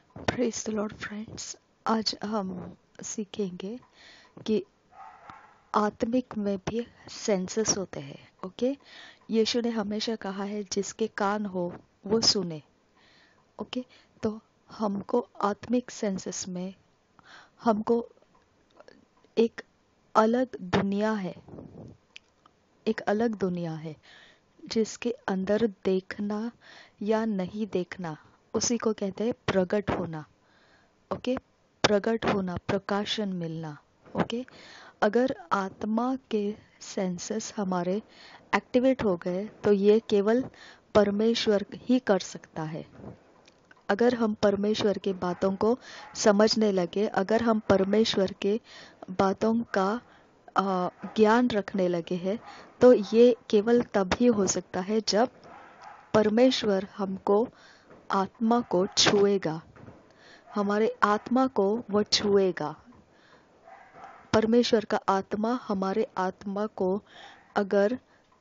Praise the Lord friends. आज हम सीखेंगे कि आत्मिक में भी सेंसेस होते हैं। ओके, यीशु ने हमेशा कहा है जिसके कान हो वो सुने। ओके, तो हमको आत्मिक सेंसेस में हमको एक अलग दुनिया है, एक अलग दुनिया है जिसके अंदर देखना या नहीं देखना उसी को कहते हैं प्रकट होना। ओके, प्रकट होना, प्रकाशन मिलना। ओके, अगर आत्मा के सेंसेस हमारे एक्टिवेट हो गए तो ये केवल परमेश्वर ही कर सकता है। अगर हम परमेश्वर की बातों को समझने लगे, अगर हम परमेश्वर के बातों का ज्ञान रखने लगे हैं, तो ये केवल तभी हो सकता है जब परमेश्वर हमको आत्मा को छुएगा, हमारे आत्मा को वो छुएगा। परमेश्वर का आत्मा हमारे आत्मा को अगर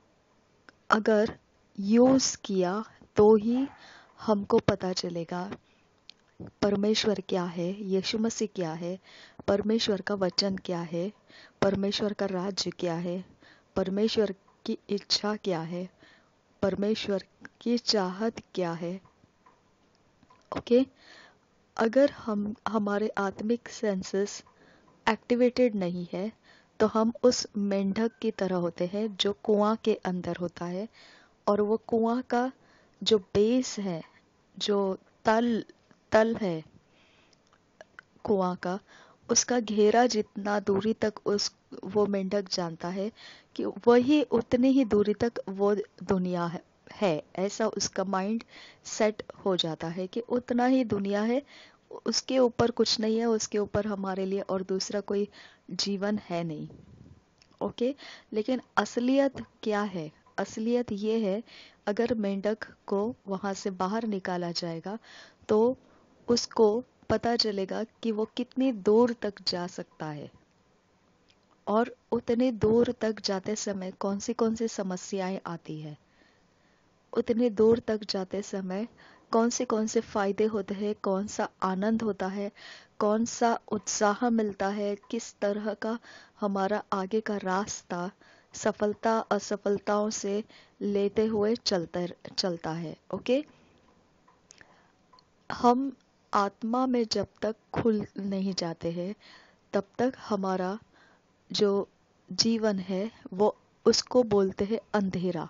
अगर यूज किया तो ही हमको पता चलेगा परमेश्वर क्या है, यीशु मसीह क्या है, परमेश्वर का वचन क्या है, परमेश्वर का राज्य क्या है, परमेश्वर की इच्छा क्या है, परमेश्वर की चाहत क्या है। ओके, अगर हम हमारे आत्मिक सेंसेस एक्टिवेटेड नहीं है तो हम उस मेंढक की तरह होते हैं जो कुआं के अंदर होता है, और वो कुआं का जो बेस है, जो तल तल है कुआं का, उसका घेरा जितना दूरी तक उस वो मेंढक जानता है कि वही उतनी ही दूरी तक वो दुनिया है। ऐसा उसका माइंड सेट हो जाता है कि उतना ही दुनिया है, उसके ऊपर कुछ नहीं है, उसके ऊपर हमारे लिए और दूसरा कोई जीवन है नहीं। ओके, लेकिन असलियत क्या है? असलियत ये है, अगर मेंढक को वहां से बाहर निकाला जाएगा तो उसको पता चलेगा कि वो कितनी दूर तक जा सकता है, और उतनी दूर तक जाते समय कौन सी समस्याएं आती है, उतनी दूर तक जाते समय कौन से फायदे होते हैं, कौन सा आनंद होता है, कौन सा उत्साह मिलता है, किस तरह का हमारा आगे का रास्ता सफलता असफलताओं से लेते हुए चलता है। ओके, हम आत्मा में जब तक खुल नहीं जाते हैं तब तक हमारा जो जीवन है वो उसको बोलते हैं अंधेरा।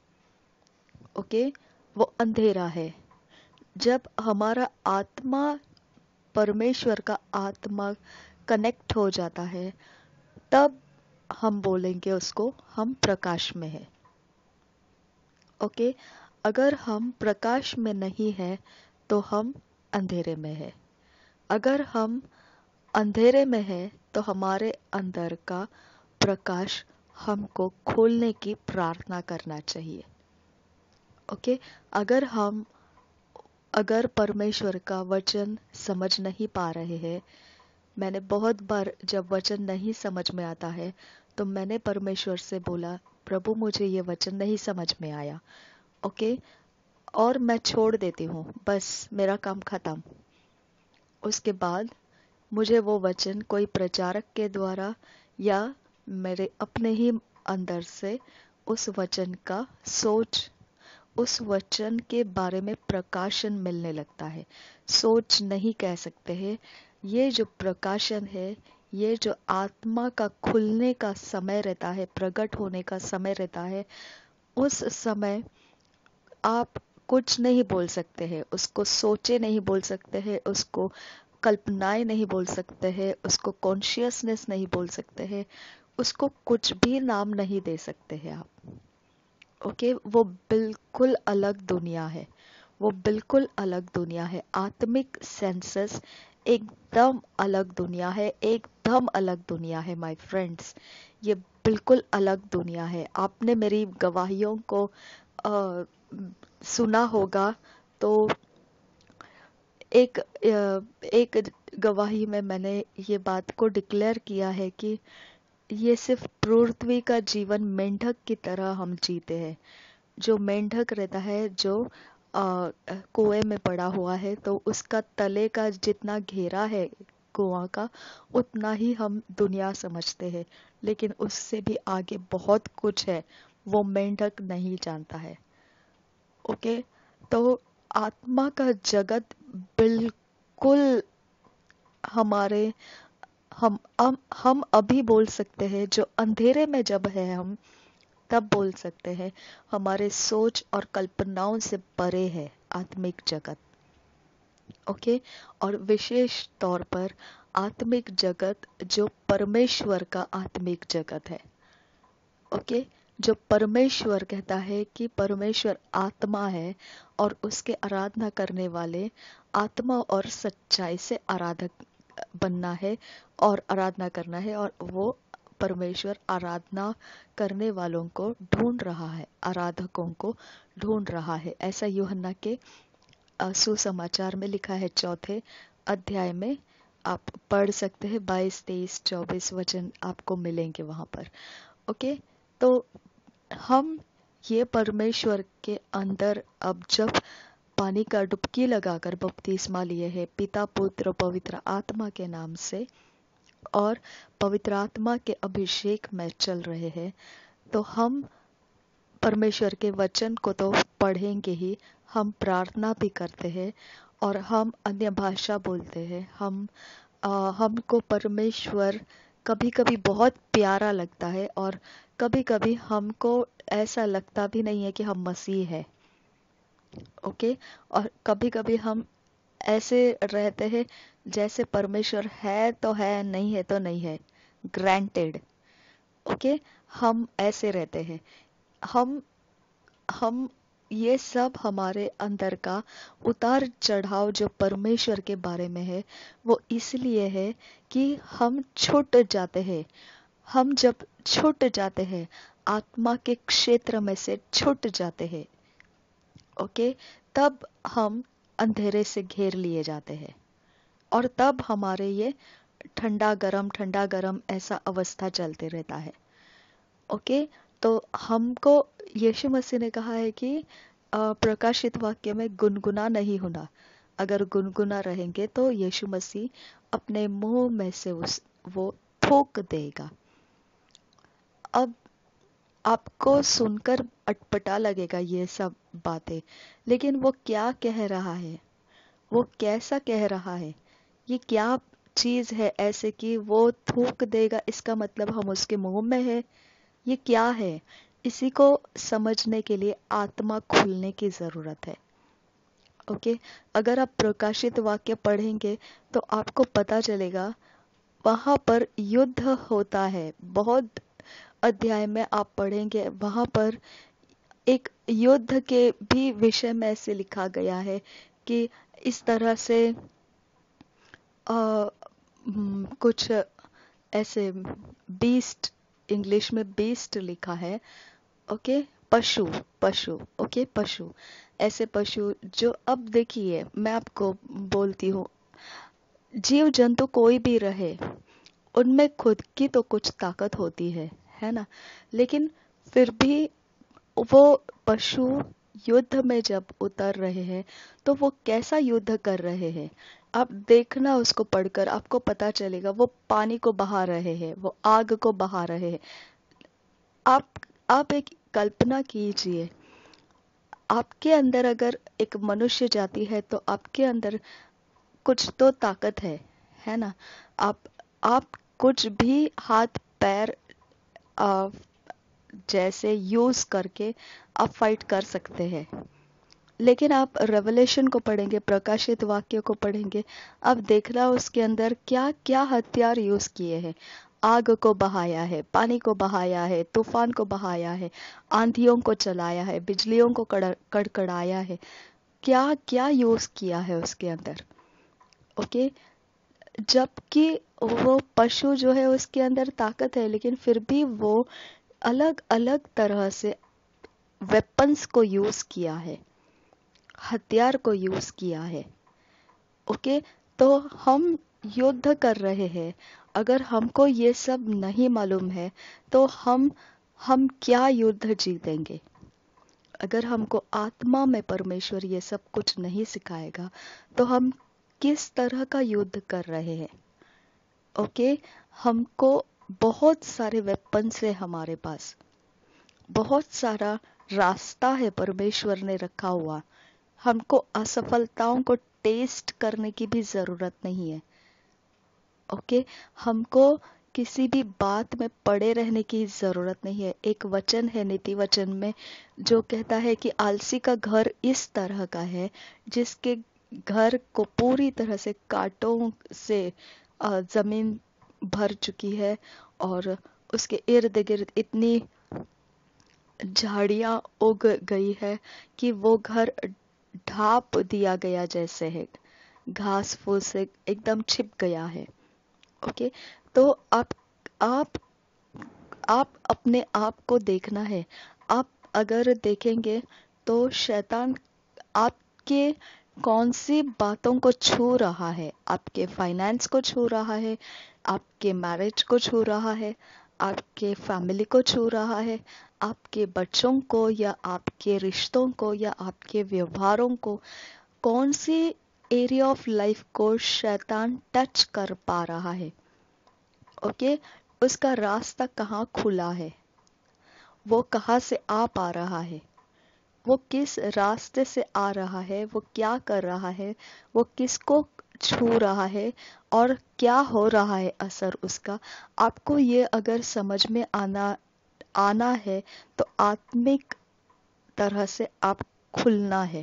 ओके, वो अंधेरा है। जब हमारा आत्मा परमेश्वर का आत्मा कनेक्ट हो जाता है तब हम बोलेंगे उसको हम प्रकाश में है। ओके, अगर हम प्रकाश में नहीं है तो हम अंधेरे में है। अगर हम अंधेरे में है तो हमारे अंदर का प्रकाश हमको खोलने की प्रार्थना करना चाहिए। ओके, अगर हम अगर परमेश्वर का वचन समझ नहीं पा रहे हैं, मैंने बहुत बार जब वचन नहीं समझ में आता है तो मैंने परमेश्वर से बोला, प्रभु मुझे ये वचन नहीं समझ में आया। ओके, और मैं छोड़ देती हूँ, बस मेरा काम खत्म। उसके बाद मुझे वो वचन कोई प्रचारक के द्वारा या मेरे अपने ही अंदर से उस वचन का सोच, उस वचन के बारे में प्रकाशन मिलने लगता है। सोच नहीं कह सकते हैं, ये जो प्रकाशन है, ये जो आत्मा का खुलने का समय रहता है, प्रकट होने का समय रहता है, उस समय आप कुछ नहीं बोल सकते हैं, उसको सोचे नहीं बोल सकते हैं, उसको कल्पनाएं नहीं बोल सकते हैं, उसको कॉन्शियसनेस नहीं बोल सकते हैं, उसको कुछ भी नाम नहीं दे सकते हैं आप। ओके, वो बिल्कुल अलग दुनिया है, वो बिल्कुल अलग दुनिया है। आत्मिक सेंसेस एकदम अलग दुनिया है, एकदम अलग दुनिया है माय फ्रेंड्स। ये बिल्कुल अलग दुनिया है। आपने मेरी गवाहियों को आ, सुना होगा तो एक गवाही में मैंने ये बात को डिक्लेयर किया है कि ये सिर्फ पृथ्वी का जीवन मेंढक की तरह हम जीते हैं। जो मेंढक रहता है, जो कुएं में पड़ा हुआ है, तो उसका तले का जितना घेरा है कुआं का, उतना ही हम दुनिया समझते हैं। लेकिन उससे भी आगे बहुत कुछ है, वो मेंढक नहीं जानता है। ओके, तो आत्मा का जगत बिल्कुल हमारे हम अभी बोल सकते हैं, जो अंधेरे में जब है हम तब बोल सकते हैं, हमारे सोच और कल्पनाओं से परे है आत्मिक जगत। ओके, और विशेष तौर पर आत्मिक जगत जो परमेश्वर का आत्मिक जगत है। ओके, जो परमेश्वर कहता है कि परमेश्वर आत्मा है और उसके आराधना करने वाले आत्मा और सच्चाई से आराधक बनना है और आराधना करना है, और वो परमेश्वर आराधना करने वालों को ढूंढ रहा है, आराधकों को ढूंढ रहा है। ऐसा यूहन्ना के सुसमाचार में लिखा है, 4 अध्याय में आप पढ़ सकते हैं। 22, 23, 24 वचन आपको मिलेंगे वहां पर। ओके, तो हम ये परमेश्वर के अंदर अब जब पानी का डुबकी लगाकर बपतिस्मा लिए है पिता पुत्र पवित्र आत्मा के नाम से, और पवित्र आत्मा के अभिषेक में चल रहे हैं, तो हम परमेश्वर के वचन को तो पढ़ेंगे ही, हम प्रार्थना भी करते हैं और हम अन्य भाषा बोलते हैं। हमको परमेश्वर कभी कभी बहुत प्यारा लगता है, और कभी कभी हमको ऐसा लगता भी नहीं है कि हम मसीह है। ओके, और कभी कभी हम ऐसे रहते हैं जैसे परमेश्वर है तो है, नहीं है तो नहीं है, ग्रांटेड। ओके, हम ऐसे रहते हैं। हम हम ये सब हमारे अंदर का उतार चढ़ाव जो परमेश्वर के बारे में है, वो इसलिए है कि हम छूट जाते हैं। हम जब छूट जाते हैं, आत्मा के क्षेत्र में से छूट जाते हैं, ओके, तब हम अंधेरे से घेर लिए जाते हैं, और तब हमारे ये ठंडा गरम ऐसा अवस्था चलते रहता है। ओके, तो हमको यीशु मसीह ने कहा है कि प्रकाशित वाक्य में गुनगुना नहीं होना। अगर गुनगुना रहेंगे तो यीशु मसीह अपने मुंह में से वो थूक देगा। अब आपको सुनकर अटपटा लगेगा ये सब बातें, लेकिन वो क्या कह रहा है, वो कैसा कह रहा है, ये क्या चीज है ऐसे कि वो थूक देगा, इसका मतलब हम उसके मुंह में है, ये क्या है? इसी को समझने के लिए आत्मा खुलने की जरूरत है। ओके, अगर आप प्रकाशित वाक्य पढ़ेंगे तो आपको पता चलेगा वहां पर युद्ध होता है। बहुत अध्याय में आप पढ़ेंगे, वहां पर एक युद्ध के भी विषय में ऐसे लिखा गया है कि इस तरह से कुछ ऐसे बीस्ट, इंग्लिश में बीस्ट लिखा है। ओके, पशु, पशु, ओके, पशु, ऐसे पशु जो, अब देखिए मैं आपको बोलती हूँ, जीव जंतु कोई भी रहे, उनमें खुद की तो कुछ ताकत होती है ना, लेकिन फिर भी वो पशु युद्ध में जब उतर रहे हैं तो वो कैसा युद्ध कर रहे हैं, आप देखना, उसको पढ़कर आपको पता चलेगा। वो पानी को बहा रहे हैं, वो आग को बहा रहे हैं। आप एक कल्पना कीजिए, आपके अंदर अगर एक मनुष्य जाति है तो आपके अंदर कुछ तो ताकत है ना। आप आप कुछ भी हाथ पैर आ, जैसे यूज करके आप फाइट कर सकते हैं। लेकिन आप रेवलेशन को पढ़ेंगे, प्रकाशित वाक्य को पढ़ेंगे, अब देखना उसके अंदर क्या क्या हथियार यूज किए हैं। आग को बहाया है, पानी को बहाया है, तूफान को बहाया है, आंधियों को चलाया है, बिजलियों को कड़कड़ाया है, क्या क्या यूज किया है उसके अंदर। ओके, जबकि वो पशु जो है उसके अंदर ताकत है, लेकिन फिर भी वो अलग अलग तरह से वेपन्स को यूज किया है, हथियार को यूज किया है। ओके, तो हम युद्ध कर रहे हैं, अगर हमको ये सब नहीं मालूम है तो हम क्या युद्ध जीतेंगे। अगर हमको आत्मा में परमेश्वर ये सब कुछ नहीं सिखाएगा तो हम किस तरह का युद्ध कर रहे हैं? ओके, हमको बहुत सारे वेपन्स है हमारे पास, बहुत सारा रास्ता है परमेश्वर ने रखा हुआ। हमको असफलताओं को टेस्ट करने की भी जरूरत नहीं है। ओके, हमको किसी भी बात में पड़े रहने की जरूरत नहीं है। एक वचन है नीति वचन में जो कहता है कि आलसी का घर इस तरह का है जिसके घर को पूरी तरह से कांटों से जमीन भर चुकी है और उसके इर्द गिर्द इतनी झाड़ियां उग गई है कि वो घर ढाप दिया गया जैसे है, घास फूस से एकदम छिप गया है। ओके, तो आप आप अपने आप को देखना है। आप अगर देखेंगे तो शैतान आपके कौन सी बातों को छू रहा है? आपके फाइनेंस को छू रहा है, आपके मैरिज को छू रहा है, आपके फैमिली को छू रहा है, आपके बच्चों को या आपके रिश्तों को या आपके व्यवहारों को, कौन सी एरिया ऑफ लाइफ को शैतान टच कर पा रहा है? ओके, उसका रास्ता कहाँ खुला है, वो कहाँ से आ पा रहा है, वो किस रास्ते से आ रहा है, वो क्या कर रहा है, वो किसको छू रहा है और क्या हो रहा है असर उसका। आपको ये अगर समझ में आना है तो आत्मिक तरह से आप खुलना है।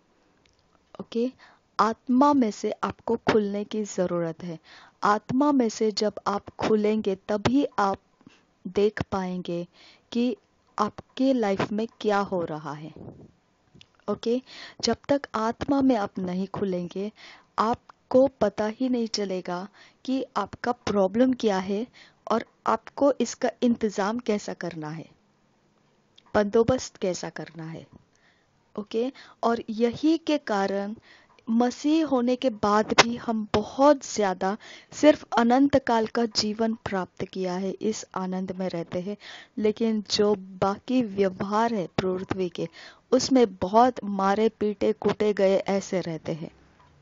ओके, आत्मा में से आपको खुलने की जरूरत है। आत्मा में से जब आप खुलेंगे तभी आप देख पाएंगे कि आपके लाइफ में क्या हो रहा है। ओके, जब तक आत्मा में आप नहीं खुलेंगे आपको पता ही नहीं चलेगा कि आपका प्रॉब्लम क्या है और आपको इसका इंतजाम कैसा करना है, बंदोबस्त कैसा करना है। ओके, और यही के कारण मसीह होने के बाद भी हम बहुत ज्यादा सिर्फ अनंत काल का जीवन प्राप्त किया है, इस आनंद में रहते हैं, लेकिन जो बाकी व्यवहार है पृथ्वी के उसमें बहुत मारे पीटे कूटे गए ऐसे रहते हैं।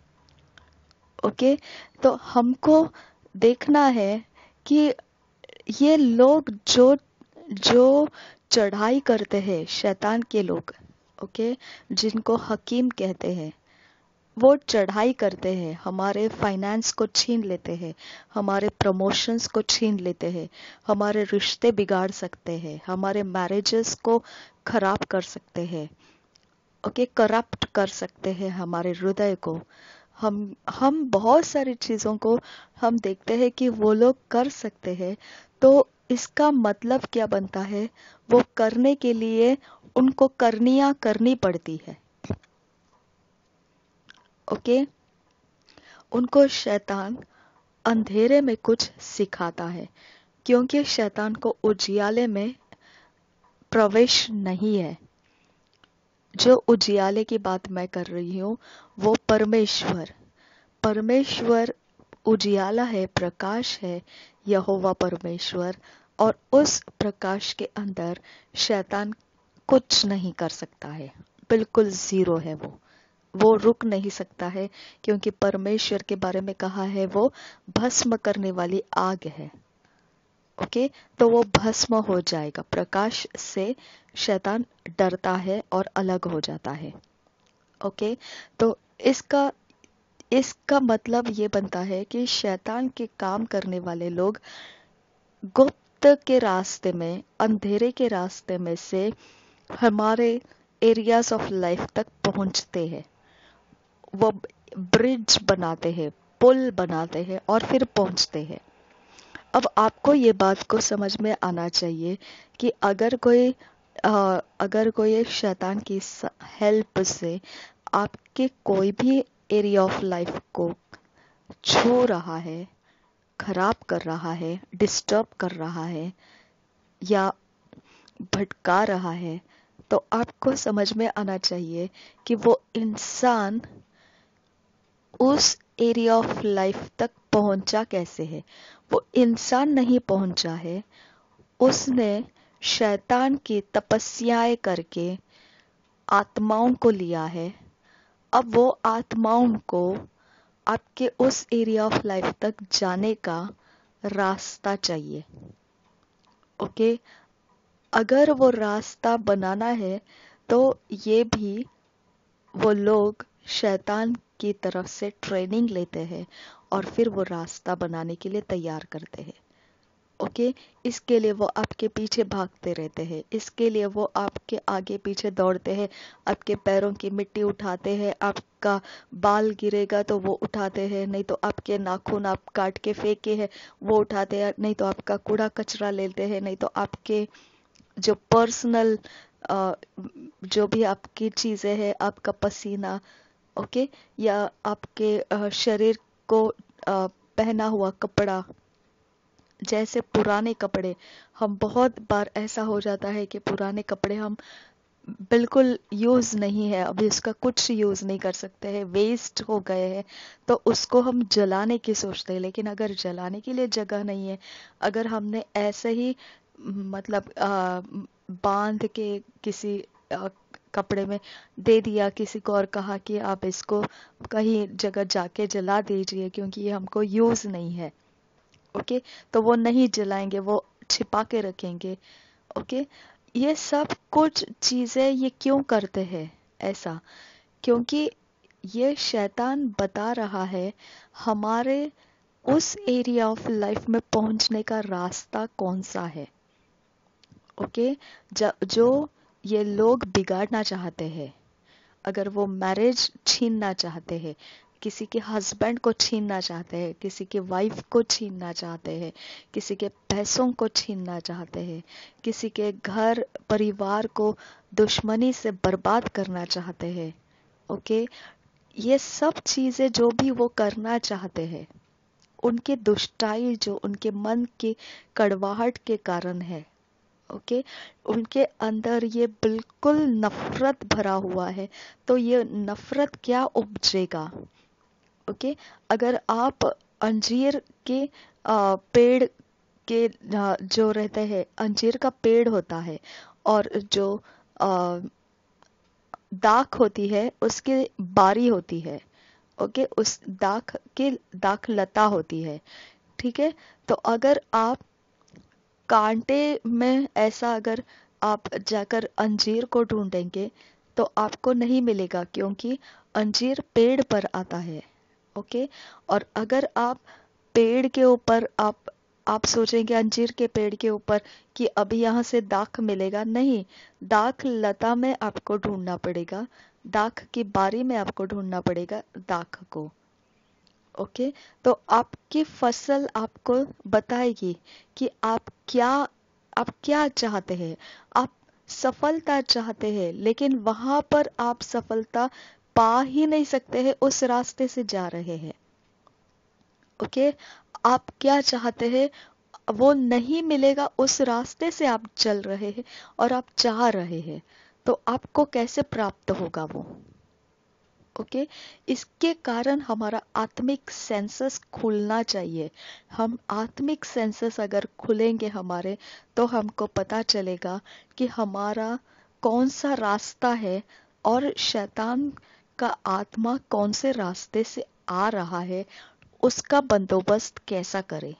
ओके, तो हमको देखना है कि ये लोग जो जो चढ़ाई करते हैं, शैतान के लोग, ओके, जिनको हकीम कहते हैं, वो चढ़ाई करते हैं, हमारे फाइनेंस को छीन लेते हैं, हमारे प्रमोशंस को छीन लेते हैं, हमारे रिश्ते बिगाड़ सकते हैं, हमारे मैरिजेस को खराब कर सकते हैं, ओके, करप्ट कर सकते हैं हमारे हृदय को। हम बहुत सारी चीजों को हम देखते हैं कि वो लोग कर सकते हैं, तो इसका मतलब क्या बनता है? वो करने के लिए उनको करनियां करनी पड़ती है। ओके, उनको शैतान अंधेरे में कुछ सिखाता है क्योंकि शैतान को उजियाले में प्रवेश नहीं है। जो उजियाले की बात मैं कर रही हूँ वो परमेश्वर उजियाला है, प्रकाश है, यहोवा परमेश्वर, और उस प्रकाश के अंदर शैतान कुछ नहीं कर सकता है, बिल्कुल जीरो है वो रुक नहीं सकता है क्योंकि परमेश्वर के बारे में कहा है वो भस्म करने वाली आग है। ओके, तो वो भस्म हो जाएगा, प्रकाश से शैतान डरता है और अलग हो जाता है। ओके, तो इसका इसका मतलब ये बनता है कि शैतान के काम करने वाले लोग गुप्त के रास्ते में, अंधेरे के रास्ते में से हमारे एरियाज ऑफ लाइफ तक पहुंचते हैं। वो ब्रिज बनाते हैं, पुल बनाते हैं और फिर पहुंचते हैं। अब आपको ये बात को समझ में आना चाहिए कि अगर कोई शैतान की हेल्प से आपके कोई भी एरिया ऑफ लाइफ को छू रहा है, खराब कर रहा है, डिस्टर्ब कर रहा है या भटका रहा है, तो आपको समझ में आना चाहिए कि वो इंसान उस एरिया ऑफ लाइफ तक पहुंचा कैसे है। वो इंसान नहीं पहुंचा है, उसने शैतान की तपस्याएं करके आत्माओं को लिया है, अब वो आत्माओं को आपके उस एरिया ऑफ लाइफ तक जाने का रास्ता चाहिए। ओके, अगर वो रास्ता बनाना है तो ये भी वो लोग शैतान की तरफ से ट्रेनिंग लेते हैं और फिर वो रास्ता बनाने के लिए तैयार करते हैं। ओके, इसके लिए वो आपके पीछे भागते रहते हैं, इसके लिए वो आपके आगे पीछे दौड़ते हैं, आपके पैरों की मिट्टी उठाते हैं, आपका बाल गिरेगा तो वो उठाते हैं, नहीं तो आपके नाखून आप काट के फेंके हैं वो उठाते हैं, नहीं तो आपका कूड़ा कचरा लेते हैं, नहीं तो आपके जो पर्सनल जो भी आपकी चीजें हैं, आपका पसीना, ओके, या आपके शरीर को पहना हुआ कपड़ा, जैसे पुराने कपड़े, हम बहुत बार ऐसा हो जाता है कि पुराने कपड़े हम बिल्कुल यूज नहीं है, अभी उसका कुछ यूज नहीं कर सकते हैं, वेस्ट हो गए हैं, तो उसको हम जलाने की सोचते हैं। लेकिन अगर जलाने के लिए जगह नहीं है, अगर हमने ऐसे ही मतलब बांध के किसी कपड़े में दे दिया किसी को और कहा कि आप इसको कहीं जगह जाके जला दीजिए क्योंकि ये हमको यूज नहीं है, ओके, तो वो नहीं जलाएंगे, वो छिपा के रखेंगे। ओके, ये सब कुछ चीजें ये क्यों करते हैं ऐसा? क्योंकि ये शैतान बता रहा है हमारे उस एरिया ऑफ लाइफ में पहुंचने का रास्ता कौन सा है। ओके, जो ये लोग बिगाड़ना चाहते हैं, अगर वो मैरिज छीनना चाहते हैं, किसी के हस्बैंड को छीनना चाहते हैं, किसी के वाइफ को छीनना चाहते हैं, किसी के पैसों को छीनना चाहते हैं, किसी के घर परिवार को दुश्मनी से बर्बाद करना चाहते हैं, ओके, ये सब चीजें जो भी वो करना चाहते हैं, उनके दुष्टाई जो उनके मन की कड़वाहट के कारण है, ओके, उनके अंदर ये बिल्कुल नफरत भरा हुआ है, तो ये नफरत क्या उपजेगा? ओके, अगर आप अंजीर के पेड़ के जो रहते हैं, अंजीर का पेड़ होता है और जो आ, दाख होती है उसकी बारी होती है, ओके, उस दाख लता होती है, ठीक है, तो अगर आप कांटे में ऐसा अगर आप जाकर अंजीर को ढूंढेंगे तो आपको नहीं मिलेगा क्योंकि अंजीर पेड़ पर आता है, ओके, और अगर आप पेड़ के ऊपर आप सोचेंगे अंजीर के पेड़ के ऊपर कि अभी यहाँ से दाख मिलेगा, नहीं, दाख लता में आपको ढूंढना पड़ेगा, दाख की बारी में आपको ढूंढना पड़ेगा दाख को, ओके, तो आपकी फसल आपको बताएगी कि आप क्या चाहते हैं। आप सफलता चाहते हैं लेकिन वहां पर आप सफलता पा ही नहीं सकते हैं, उस रास्ते से जा रहे हैं, ओके, आप क्या चाहते हैं वो नहीं मिलेगा, उस रास्ते से आप चल रहे हैं और आप चाह रहे हैं, तो आपको कैसे प्राप्त होगा वो? ओके, इसके कारण हमारा आत्मिक सेंसस खुलना चाहिए। हम आत्मिक सेंसस अगर खुलेंगे हमारे, तो हमको पता चलेगा कि हमारा कौन सा रास्ता है और शैतान का आत्मा कौन से रास्ते से आ रहा है, उसका बंदोबस्त कैसा करे।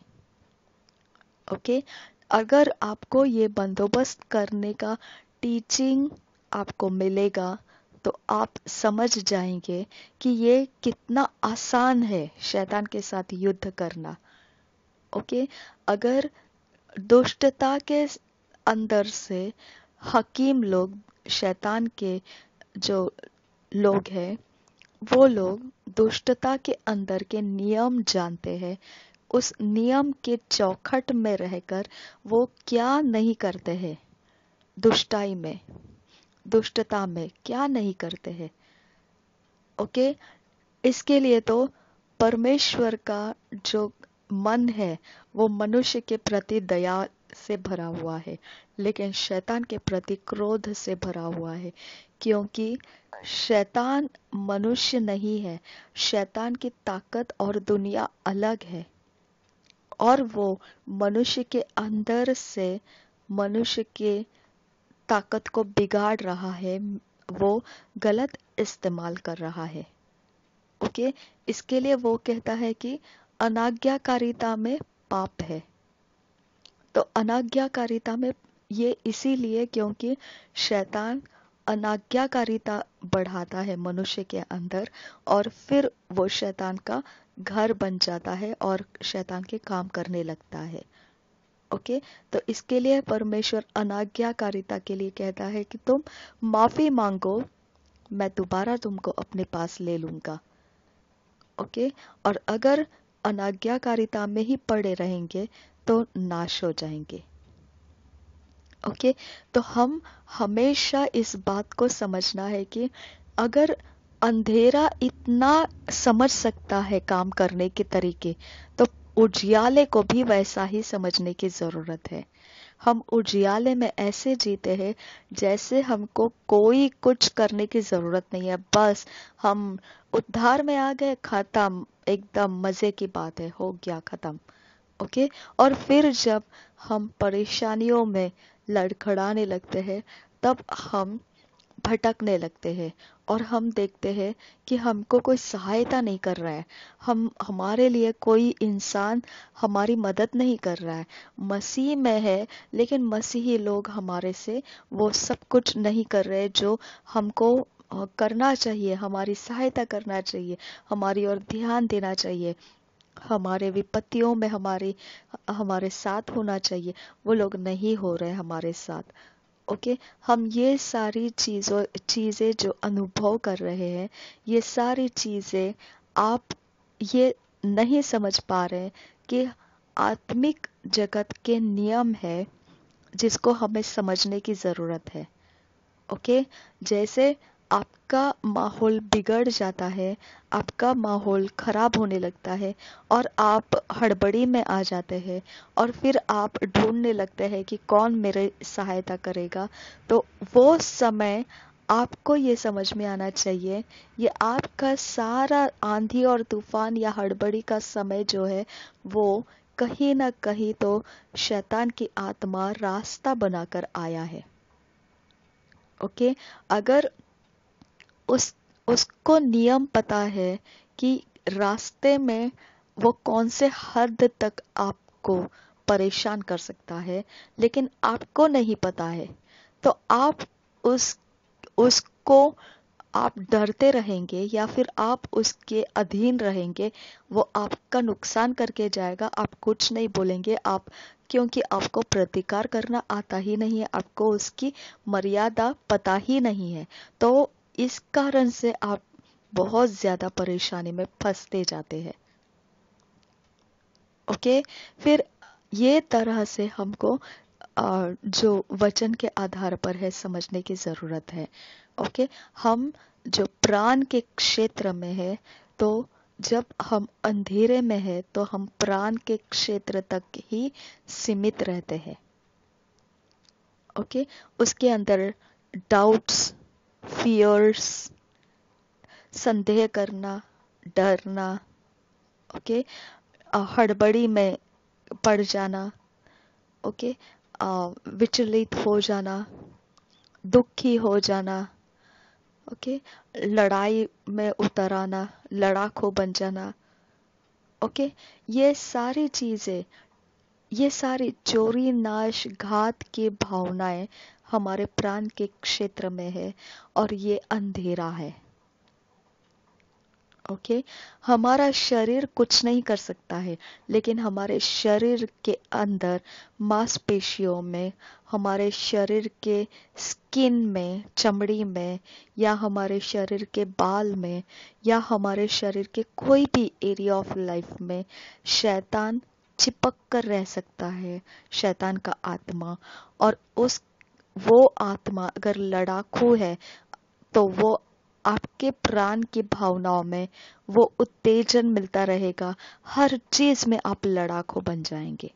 ओके, अगर आपको ये बंदोबस्त करने का टीचिंग आपको मिलेगा तो आप समझ जाएंगे कि ये कितना आसान है शैतान के साथ युद्ध करना। ओके, अगर दुष्टता के अंदर से हकीम लोग, शैतान के जो लोग हैं, वो लोग दुष्टता के अंदर के नियम जानते हैं, उस नियम के चौखट में रहकर वो क्या नहीं करते हैं, दुष्टाई में, दुष्टता में क्या नहीं करते हैं, ओके, इसके लिए तो परमेश्वर का जो मन है वो मनुष्य के प्रति दया से भरा हुआ है, लेकिन शैतान के प्रति क्रोध से भरा हुआ है, क्योंकि शैतान मनुष्य नहीं है, शैतान की ताकत और दुनिया अलग है और वो मनुष्य के अंदर से मनुष्य के ताकत को बिगाड़ रहा है, वो गलत इस्तेमाल कर रहा है। ओके, इसके लिए वो कहता है कि अनाज्ञाकारिता में पाप है। तो अनाज्ञाकारिता में ये इसीलिए क्योंकि शैतान अनाज्ञाकारिता बढ़ाता है मनुष्य के अंदर, और फिर वो शैतान का घर बन जाता है और शैतान के काम करने लगता है। ओके, तो इसके लिए परमेश्वर अनाज्ञाकारिता के लिए कहता है कि तुम माफी मांगो, मैं दोबारा तुमको अपने पास ले लूंगा। ओके, और अगर अनाज्ञाकारिता में ही पड़े रहेंगे तो नाश हो जाएंगे। ओके, तो हम हमेशा इस बात को समझना है कि अगर अंधेरा इतना समझ सकता है काम करने के तरीके, तो उजियाले को भी वैसा ही समझने की जरूरत है। हम उजियाले में ऐसे जीते हैं जैसे हमको कोई कुछ करने की जरूरत नहीं है, बस हम उद्धार में आ गए, खत्म, एकदम मजे की बात है, हो गया खत्म। ओके, और फिर जब हम परेशानियों में लड़खड़ाने लगते हैं, तब हम भटकने लगते हैं और हम देखते हैं कि हमको कोई सहायता नहीं कर रहा है, हम हमारे लिए कोई इंसान हमारी मदद नहीं कर रहा है। मसीह में है, लेकिन मसीही लोग हमारे से वो सब कुछ नहीं कर रहे जो हमको करना चाहिए, हमारी सहायता करना चाहिए, हमारी ओर ध्यान देना चाहिए, हमारे विपत्तियों में हमारे साथ होना चाहिए। वो लोग नहीं हो रहे हमारे साथ। ओके, हम ये सारी चीजें जो अनुभव कर रहे हैं, ये सारी चीजें आप ये नहीं समझ पा रहे कि आत्मिक जगत के नियम है जिसको हमें समझने की जरूरत है। ओके, जैसे आपका माहौल बिगड़ जाता है, आपका माहौल खराब होने लगता है और आप हड़बड़ी में आ जाते हैं और फिर आप ढूंढने लगते हैं कि कौन मेरे सहायता करेगा, तो वो समय आपको ये समझ में आना चाहिए, ये आपका सारा आंधी और तूफान या हड़बड़ी का समय जो है, वो कहीं ना कहीं तो शैतान की आत्मा रास्ता बनाकर आया है। ओके, अगर उस उसको नियम पता है कि रास्ते में वो कौन से हद तक आपको परेशान कर सकता है, लेकिन आपको नहीं पता है, तो आप उस उसको आप डरते रहेंगे या फिर आप उसके अधीन रहेंगे, वो आपका नुकसान करके जाएगा, आप कुछ नहीं बोलेंगे, आप क्योंकि आपको प्रतिकार करना आता ही नहीं है, आपको उसकी मर्यादा पता ही नहीं है, तो इस कारण से आप बहुत ज्यादा परेशानी में फंसते जाते हैं। ओके, फिर ये तरह से हमको जो वचन के आधार पर है समझने की जरूरत है। ओके, हम जो प्राण के क्षेत्र में है, तो जब हम अंधेरे में है तो हम प्राण के क्षेत्र तक ही सीमित रहते हैं। ओके, उसके अंदर डाउट्स, फियर्स, संदेह करना, डरना, ओके, हड़बड़ी में पड़ जाना, ओके, विचलित हो जाना, दुखी हो जाना, ओके, लड़ाई में उतर आना, लड़ाकू बन जाना। ओके, ये सारी चीजें, ये सारी चोरी, नाश, घात की भावनाएं हमारे प्राण के क्षेत्र में है और ये अंधेरा है। ओके, हमारा शरीर कुछ नहीं कर सकता है, लेकिन हमारे शरीर के अंदर मांसपेशियों में, हमारे शरीर के स्किन में, चमड़ी में, या हमारे शरीर के बाल में, या हमारे शरीर के कोई भी एरिया ऑफ लाइफ में शैतान चिपक कर रह सकता है, शैतान का आत्मा। और वो आत्मा अगर लड़ाकू है, तो वो आपके प्राण की भावनाओं में वो उत्तेजन मिलता रहेगा, हर चीज में आप लड़ाकू बन जाएंगे।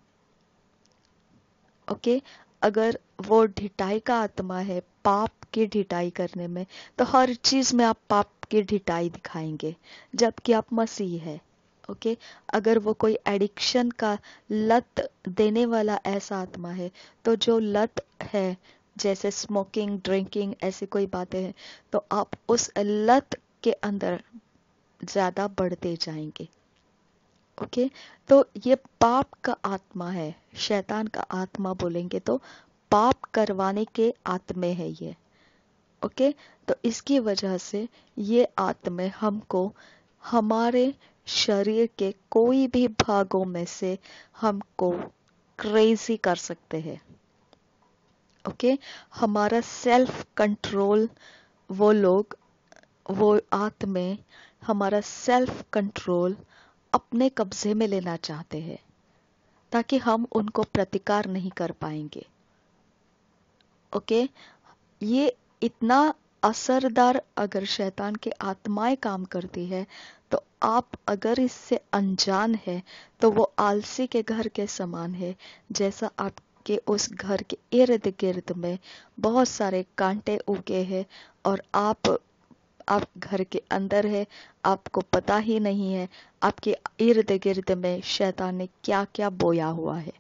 ओके, अगर वो ढिठाई का आत्मा है, पाप की ढिठाई करने में, तो हर चीज में आप पाप की ढिठाई दिखाएंगे, जबकि आप मसीह है। ओके, अगर वो कोई एडिक्शन का लत देने वाला ऐसा आत्मा है, तो जो लत है जैसे स्मोकिंग, ड्रिंकिंग, ऐसी कोई बातें हैं, तो आप उस लत के अंदर ज्यादा बढ़ते जाएंगे। ओके, तो ये पाप का आत्मा है, शैतान का आत्मा बोलेंगे तो पाप करवाने के आत्मे है ये। ओके, तो इसकी वजह से ये आत्मे हमको हमारे शरीर के कोई भी भागों में से हमको क्रेजी कर सकते हैं। ओके, हमारा सेल्फ कंट्रोल, वो लोग, वो आत्मे हमारा सेल्फ कंट्रोल अपने कब्जे में लेना चाहते हैं, ताकि हम उनको प्रतिकार नहीं कर पाएंगे। ओके, ये इतना असरदार अगर शैतान की आत्माएं काम करती है, तो आप अगर इससे अनजान है तो वो आलसी के घर के समान है। जैसा आपके उस घर के इर्द गिर्द में बहुत सारे कांटे उगे हैं और आप घर के अंदर है, आपको पता ही नहीं है आपके इर्द गिर्द में शैतान ने क्या क्या बोया हुआ है।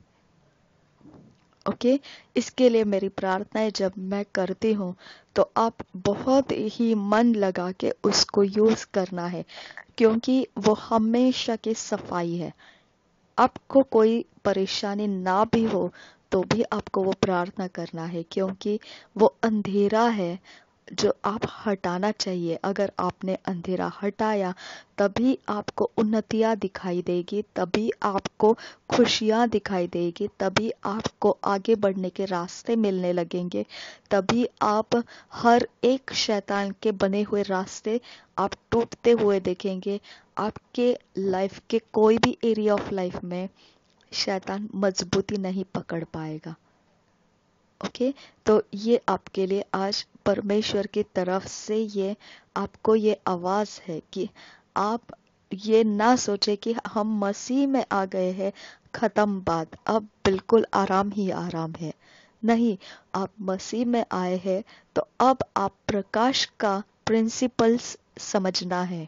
ओके, इसके लिए मेरी प्रार्थना है, जब मैं करती हूँ तो आप बहुत ही मन लगा के उसको यूज करना है, क्योंकि वो हमेशा की सफाई है। आपको कोई परेशानी ना भी हो तो भी आपको वो प्रार्थना करना है, क्योंकि वो अंधेरा है जो आप हटाना चाहिए। अगर आपने अंधेरा हटाया, तभी आपको उन्नतियां दिखाई देगी, तभी आपको खुशियां दिखाई देगी, तभी आपको आगे बढ़ने के रास्ते मिलने लगेंगे, तभी आप हर एक शैतान के बने हुए रास्ते आप टूटते हुए देखेंगे। आपके लाइफ के कोई भी एरिया ऑफ लाइफ में शैतान मजबूती नहीं पकड़ पाएगा। ओके, तो ये आपके लिए आज परमेश्वर की तरफ से ये आपको ये आवाज है कि आप ये ना सोचे कि हम मसीह में आ गए हैं, खत्म बात, अब बिल्कुल आराम ही आराम है। नहीं, आप मसीह में आए हैं तो अब आप प्रकाश का प्रिंसिपल्स समझना है,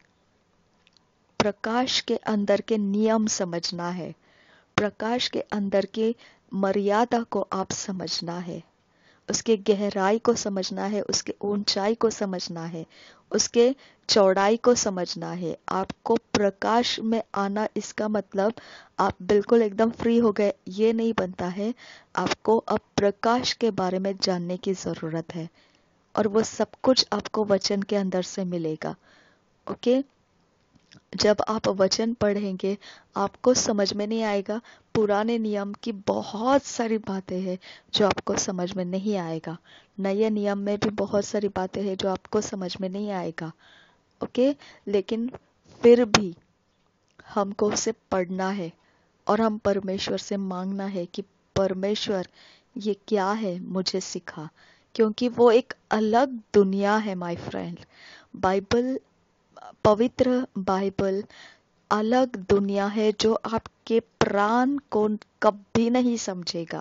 प्रकाश के अंदर के नियम समझना है, प्रकाश के अंदर की मर्यादा को आप समझना है, उसके गहराई को समझना है, उसके ऊंचाई को समझना है, उसके चौड़ाई को समझना है। आपको प्रकाश में आना, इसका मतलब आप बिल्कुल एकदम फ्री हो गए, ये नहीं बनता है। आपको अब प्रकाश के बारे में जानने की जरूरत है, और वो सब कुछ आपको वचन के अंदर से मिलेगा। ओके, जब आप वचन पढ़ेंगे आपको समझ में नहीं आएगा, पुराने नियम की बहुत सारी बातें हैं जो आपको समझ में नहीं आएगा, नए नियम में भी बहुत सारी बातें हैं जो आपको समझ में नहीं आएगा। ओके, लेकिन फिर भी हमको उसे पढ़ना है और हम परमेश्वर से मांगना है कि परमेश्वर ये क्या है मुझे सिखा, क्योंकि वो एक अलग दुनिया है माय फ्रेंड। बाइबल, पवित्र बाइबल अलग दुनिया है जो आपके प्राण को कभी नहीं समझेगा।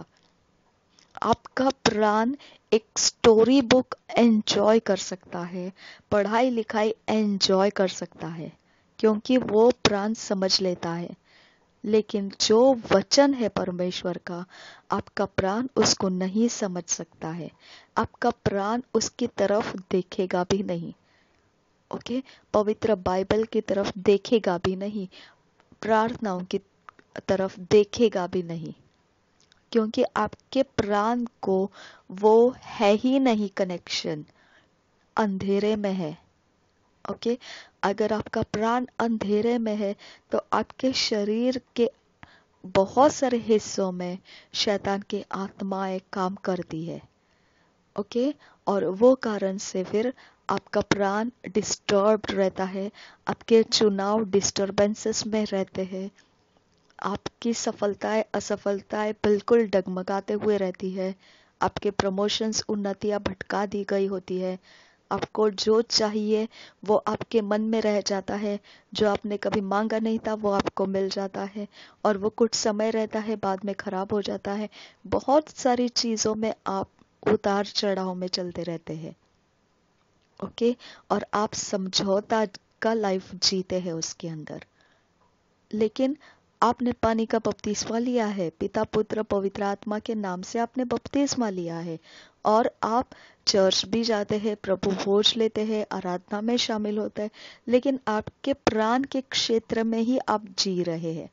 आपका प्राण एक स्टोरी बुक एंजॉय कर सकता है, पढ़ाई लिखाई एंजॉय कर सकता है, क्योंकि वो प्राण समझ लेता है। लेकिन जो वचन है परमेश्वर का, आपका प्राण उसको नहीं समझ सकता है, आपका प्राण उसकी तरफ देखेगा भी नहीं। ओके, पवित्र बाइबल की तरफ देखेगा भी नहीं, प्रार्थनाओं की तरफ देखेगा भी नहीं, क्योंकि आपके प्राण को वो है ही नहीं, कनेक्शन अंधेरे में है। ओके, अगर आपका प्राण अंधेरे में है तो आपके शरीर के बहुत सारे हिस्सों में शैतान की आत्माएं काम करती है। ओके, और वो कारण से फिर आपका प्राण डिस्टर्ब्ड रहता है, आपके चुनाव डिस्टरबेंसेस में रहते हैं, आपकी सफलताएं असफलताएं बिल्कुल डगमगाते हुए रहती है, आपके प्रमोशंस उन्नतियां भटका दी गई होती है, आपको जो चाहिए वो आपके मन में रह जाता है, जो आपने कभी मांगा नहीं था वो आपको मिल जाता है, और वो कुछ समय रहता है बाद में खराब हो जाता है। बहुत सारी चीजों में आप उतार चढ़ाव में चलते रहते हैं। ओके, और आप समझौता का लाइफ जीते हैं उसके अंदर। लेकिन आपने पानी का बपतिस्मा लिया है, पिता पुत्र पवित्र आत्मा के नाम से आपने बपतिस्मा लिया है, और आप चर्च भी जाते हैं, प्रभु भोज लेते हैं, आराधना में शामिल होते हैं, लेकिन आपके प्राण के क्षेत्र में ही आप जी रहे हैं।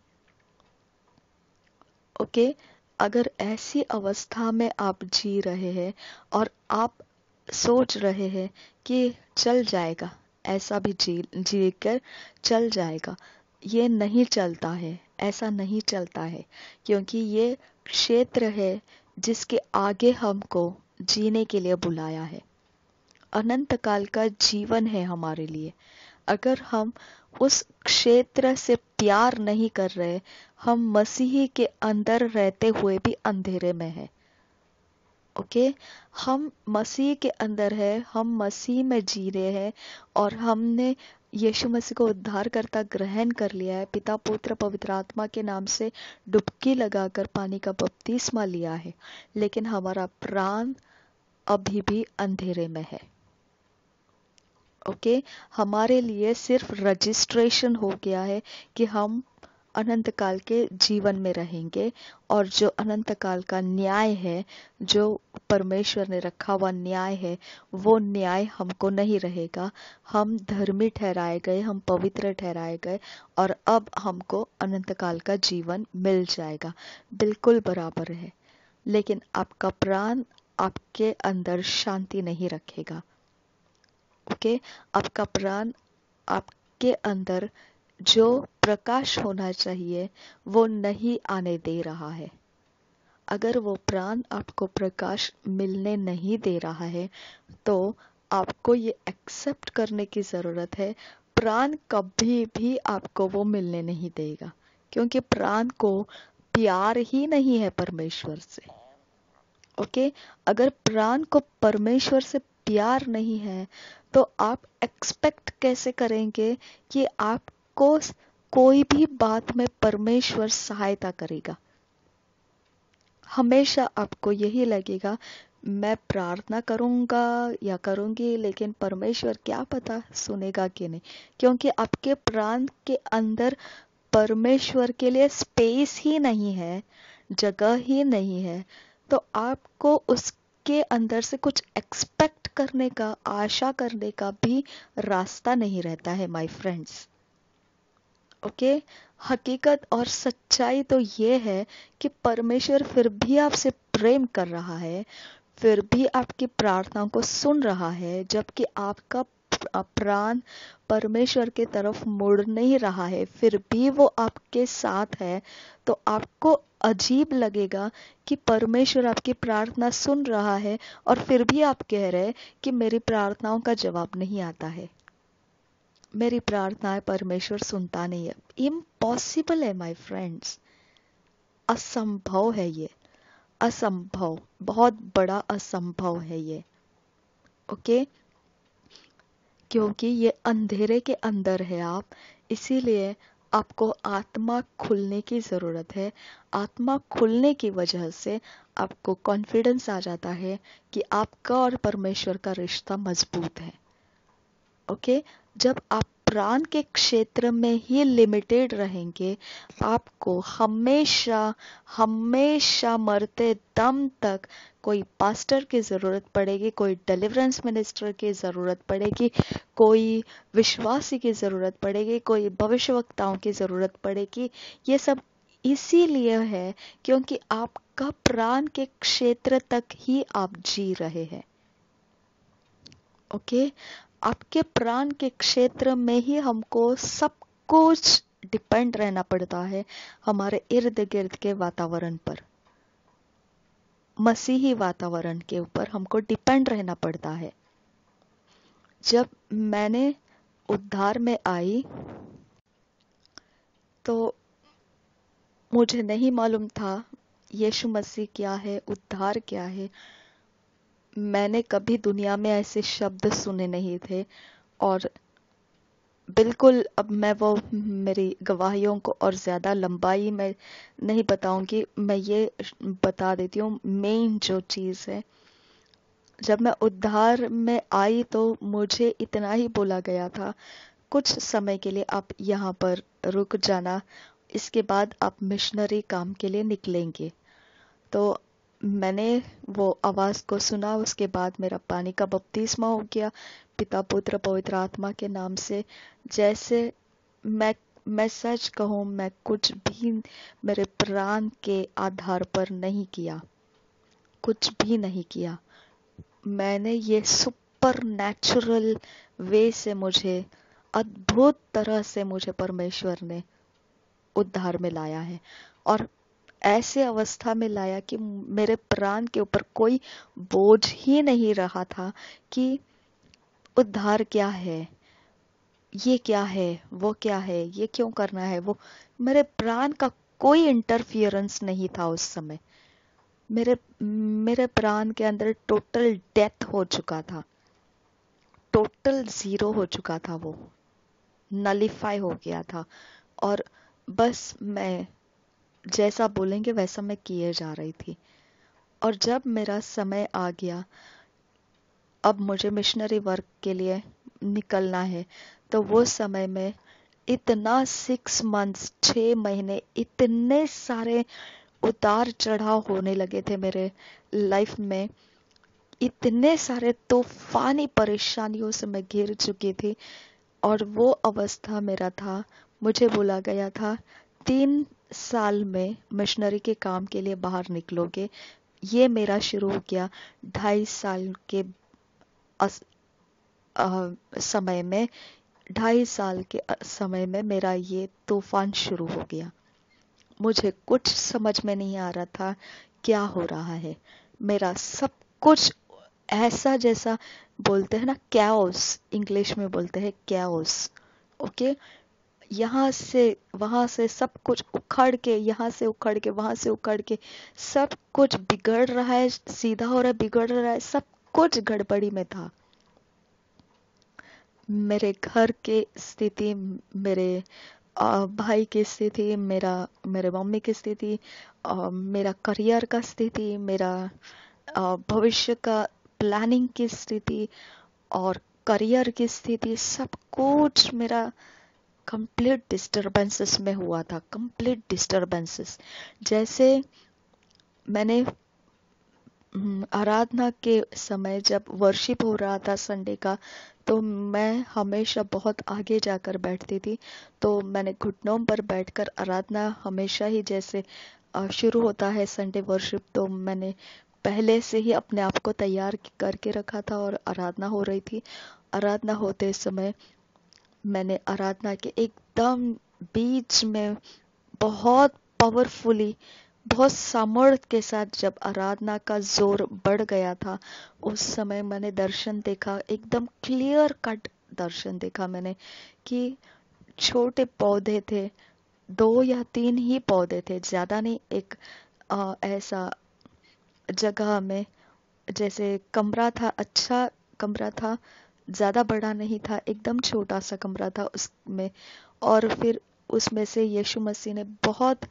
ओके, अगर ऐसी अवस्था में आप जी रहे हैं और आप सोच रहे हैं कि चल जाएगा, ऐसा भी जी कर चल जाएगा, ये नहीं चलता है, ऐसा नहीं चलता है, क्योंकि ये क्षेत्र है जिसके आगे हमको जीने के लिए बुलाया है। अनंत काल का जीवन है हमारे लिए। अगर हम उस क्षेत्र से प्यार नहीं कर रहे, हम मसीह के अंदर रहते हुए भी अंधेरे में हैं। ओके, हम मसीह के अंदर है, हम मसीह में जी रहे हैं, और हमने यीशु मसीह को उद्धारकर्ता ग्रहण कर लिया है, पिता पुत्र पवित्र आत्मा के नाम से डुबकी लगाकर पानी का बपतिस्मा लिया है, लेकिन हमारा प्राण अभी भी अंधेरे में है। ओके, हमारे लिए सिर्फ रजिस्ट्रेशन हो गया है कि हम अनंत काल के जीवन में रहेंगे, और जो अनंत काल का न्याय है, जो परमेश्वर ने रखा हुआ न्याय है, वो न्याय हमको नहीं रहेगा। हम धर्मी ठहराए गए, हम पवित्र ठहराए गए, और अब हमको अनंत काल का जीवन मिल जाएगा, बिल्कुल बराबर है। लेकिन आपका प्राण आपके अंदर शांति नहीं रखेगा। ओके, आपका प्राण आपके अंदर जो प्रकाश होना चाहिए वो नहीं आने दे रहा है। अगर वो प्राण आपको प्रकाश मिलने नहीं दे रहा है, तो आपको ये एक्सेप्ट करने की जरूरत है, प्राण कभी भी आपको वो मिलने नहीं देगा, क्योंकि प्राण को प्यार ही नहीं है परमेश्वर से। ओके, अगर प्राण को परमेश्वर से प्यार नहीं है, तो आप एक्सपेक्ट कैसे करेंगे कि आपको कोई भी बात में परमेश्वर सहायता करेगा? हमेशा आपको यही लगेगा, मैं प्रार्थना करूंगा या करूंगी, लेकिन परमेश्वर क्या पता सुनेगा कि नहीं, क्योंकि आपके प्राण के अंदर परमेश्वर के लिए स्पेस ही नहीं है, जगह ही नहीं है। तो आपको उसके अंदर से कुछ एक्सपेक्ट करने का, आशा करने का भी रास्ता नहीं रहता है माय फ्रेंड्स। ओके, हकीकत और सच्चाई तो ये है कि परमेश्वर फिर भी आपसे प्रेम कर रहा है, फिर भी आपकी प्रार्थनाओं को सुन रहा है, जबकि आपका प्राण परमेश्वर की तरफ मुड़ नहीं रहा है, फिर भी वो आपके साथ है। तो आपको अजीब लगेगा कि परमेश्वर आपकी प्रार्थना सुन रहा है, और फिर भी आप कह रहे कि मेरी प्रार्थनाओं का जवाब नहीं आता है, मेरी प्रार्थनाएं परमेश्वर सुनता नहीं है। इम्पॉसिबल है माय फ्रेंड्स, असंभव है ये, असंभव, बहुत बड़ा असंभव है ये। ओके, क्योंकि ये अंधेरे के अंदर है आप, इसीलिए आपको आत्मा खुलने की जरूरत है। आत्मा खुलने की वजह से आपको कॉन्फिडेंस आ जाता है कि आपका और परमेश्वर का रिश्ता मजबूत है। ओके, जब आप प्राण के क्षेत्र में ही लिमिटेड रहेंगे, आपको हमेशा हमेशा मरते दम तक कोई पास्टर की जरूरत पड़ेगी, कोई डिलीवरेंस मिनिस्टर की जरूरत पड़ेगी, कोई विश्वासी की जरूरत पड़ेगी, कोई भविष्यवक्ताओं की जरूरत पड़ेगी। ये सब इसीलिए है क्योंकि आपका प्राण के क्षेत्र तक ही आप जी रहे हैं। ओके, आपके प्राण के क्षेत्र में ही हमको सब कुछ डिपेंड रहना पड़ता है, हमारे इर्द गिर्द के वातावरण पर, मसीही वातावरण के ऊपर हमको डिपेंड रहना पड़ता है। जब मैंने उद्धार में आई तो मुझे नहीं मालूम था यीशु मसीह क्या है, उद्धार क्या है। मैंने कभी दुनिया में ऐसे शब्द सुने नहीं थे, और बिल्कुल अब मैं वो मेरी गवाहियों को और ज़्यादा लंबाई में नहीं बताऊंगी, मैं ये बता देती हूँ मेन जो चीज़ है। जब मैं उद्धार में आई तो मुझे इतना ही बोला गया था, कुछ समय के लिए आप यहाँ पर रुक जाना, इसके बाद आप मिशनरी काम के लिए निकलेंगे। तो मैंने वो आवाज़ को सुना। उसके बाद मेरा पानी का बपतिस्मा हो गया, पिता पुत्र पवित्र आत्मा के नाम से। जैसे मैं मैं सच कहूँ, मैं कुछ भी मेरे प्राण के आधार पर नहीं किया, कुछ भी नहीं किया। मैंने ये सुपर नेचुरल वे से, मुझे अद्भुत तरह से मुझे परमेश्वर ने उद्धार में लाया है, और ऐसे अवस्था में लाया कि मेरे प्राण के ऊपर कोई बोझ ही नहीं रहा था कि उद्धार क्या है, ये क्या है, वो क्या है, ये क्यों करना है। वो मेरे प्राण का कोई इंटरफियरेंस नहीं था उस समय। मेरे मेरे प्राण के अंदर टोटल डेथ हो चुका था, टोटल जीरो हो चुका था, वो नलीफाई हो गया था। और बस मैं जैसा बोलेंगे वैसा मैं किए जा रही थी। और जब मेरा समय आ गया, अब मुझे मिशनरी वर्क के लिए निकलना है, तो वो समय में इतना 6 मंथ्स, 6 महीने, इतने सारे उतार चढ़ाव होने लगे थे मेरे लाइफ में। इतने सारे तूफानी परेशानियों से मैं घिर चुकी थी। और वो अवस्था मेरा था, मुझे बोला गया था 3 साल में मिशनरी के काम के लिए बाहर निकलोगे। ये मेरा शुरू हो गया 2.5 साल के समय में। 2.5 साल के समय में मेरा ये तूफान शुरू हो गया। मुझे कुछ समझ में नहीं आ रहा था क्या हो रहा है। मेरा सब कुछ ऐसा, जैसा बोलते हैं ना कैओस, इंग्लिश में बोलते हैं कैओस, ओके। यहाँ से वहां से सब कुछ उखड़ के, यहाँ से उखड़ के, वहां से उखड़ के, सब कुछ बिगड़ रहा है, सीधा हो रहा है, बिगड़ रहा है, सब कुछ गड़बड़ी में था। मेरे घर की स्थिति, मेरे भाई की स्थिति, मेरे मम्मी की स्थिति, मेरा करियर का स्थिति, मेरा भविष्य का प्लानिंग की स्थिति और करियर की स्थिति, सब कुछ मेरा कंप्लीट डिस्टरबेंसेस में हुआ था, कंप्लीट डिस्टरबेंसेस। जैसे मैंने आराधना के समय जब वर्शिप हो रहा था संडे का, तो मैं हमेशा बहुत आगे जाकर बैठती थी। तो मैंने घुटनों पर बैठकर आराधना हमेशा ही, जैसे शुरू होता है संडे वर्शिप, तो मैंने पहले से ही अपने आप को तैयार करके रखा था और आराधना हो रही थी। आराधना होते समय मैंने आराधना के एकदम बीच में बहुत पावरफुली, बहुत सामर्थ्य के साथ जब आराधना का जोर बढ़ गया था, उस समय मैंने दर्शन देखा, एकदम क्लियर कट दर्शन देखा मैंने कि छोटे पौधे थे, 2 या 3 ही पौधे थे, ज्यादा नहीं। एक ऐसा जगह में, जैसे कमरा था, अच्छा कमरा था, ज्यादा बड़ा नहीं था, एकदम छोटा सा कमरा था उसमें। और फिर उसमें से यीशु मसीह ने बहुत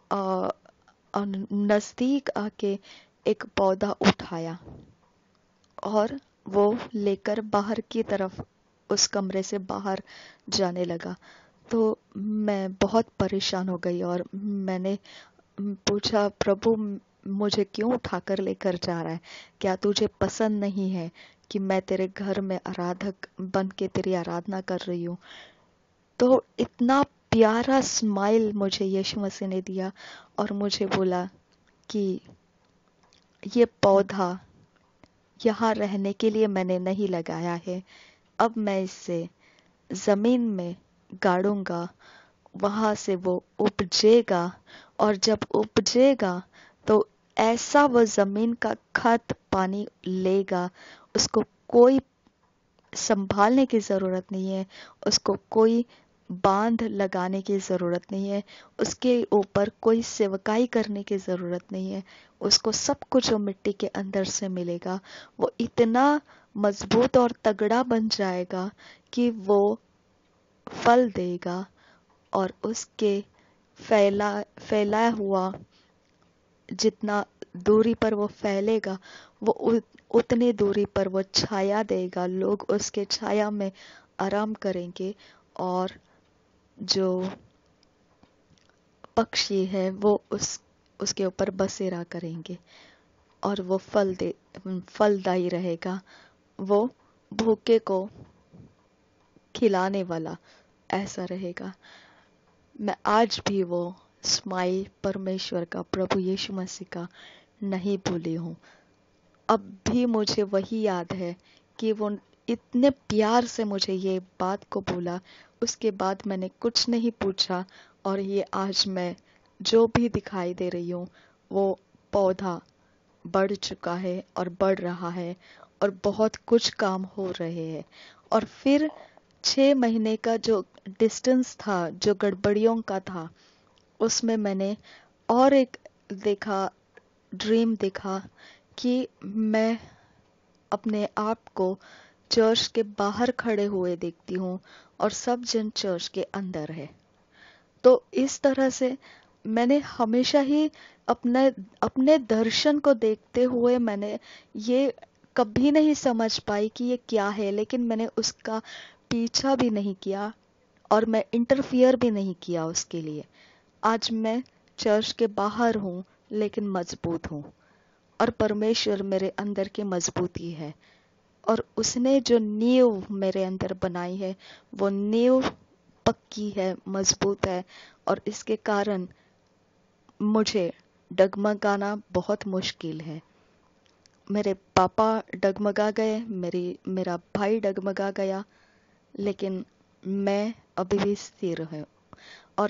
नजदीक आके एक पौधा उठाया और वो लेकर बाहर की तरफ उस कमरे से बाहर जाने लगा। तो मैं बहुत परेशान हो गई और मैंने पूछा, प्रभु मुझे क्यों उठाकर लेकर जा रहा है? क्या तुझे पसंद नहीं है कि मैं तेरे घर में आराधक बन के तेरी आराधना कर रही हूँ? तो इतना प्यारा स्माइल मुझे यीशु मसीह ने दिया और मुझे बोला कि ये पौधा यहाँ रहने के लिए मैंने नहीं लगाया है, अब मैं इसे जमीन में गाड़ूंगा, वहां से वो उपजेगा। और जब उपजेगा तो ऐसा वो जमीन का खत पानी लेगा, उसको कोई संभालने की जरूरत नहीं है, उसको कोई बांध लगाने की जरूरत नहीं है, उसके ऊपर कोई सेवकाई करने की जरूरत नहीं है। उसको सब कुछ जो मिट्टी के अंदर से मिलेगा, वो इतना मजबूत और तगड़ा बन जाएगा कि वो फल देगा। और उसके फैला हुआ जितना दूरी पर वो फैलेगा, वो उतनी दूरी पर वो छाया देगा, लोग उसके छाया में आराम करेंगे। और जो पक्षी है वो उसके ऊपर बसेरा करेंगे और वो फलदायी रहेगा। वो भूखे को खिलाने वाला ऐसा रहेगा। मैं आज भी वो स्माइल परमेश्वर का, प्रभु यीशु मसीह का नहीं भूली हूँ। अब भी मुझे वही याद है कि वो इतने प्यार से मुझे ये बात को बोला। उसके बाद मैंने कुछ नहीं पूछा और ये आज मैं जो भी दिखाई दे रही हूँ वो पौधा बढ़ चुका है और बढ़ रहा है और बहुत कुछ काम हो रहे हैं। और फिर 6 महीने का जो डिस्टेंस था, जो गड़बड़ियों का था, उसमें मैंने और एक देखा, ड्रीम देखा कि मैं अपने आप को चर्च के बाहर खड़े हुए देखती हूँ और सब जन चर्च के अंदर है। तो इस तरह से मैंने हमेशा ही अपने अपने दर्शन को देखते हुए मैंने ये कभी नहीं समझ पाई कि ये क्या है, लेकिन मैंने उसका पीछा भी नहीं किया और मैं इंटरफियर भी नहीं किया उसके लिए। आज मैं चर्च के बाहर हूँ लेकिन मजबूत हूँ और परमेश्वर मेरे अंदर की मजबूती है और उसने जो नींव मेरे अंदर बनाई है वो नींव पक्की है, मजबूत है और इसके कारण मुझे डगमगाना बहुत मुश्किल है। मेरे पापा डगमगा गए, मेरा भाई डगमगा गया, लेकिन मैं अभी भी स्थिर हूँ। और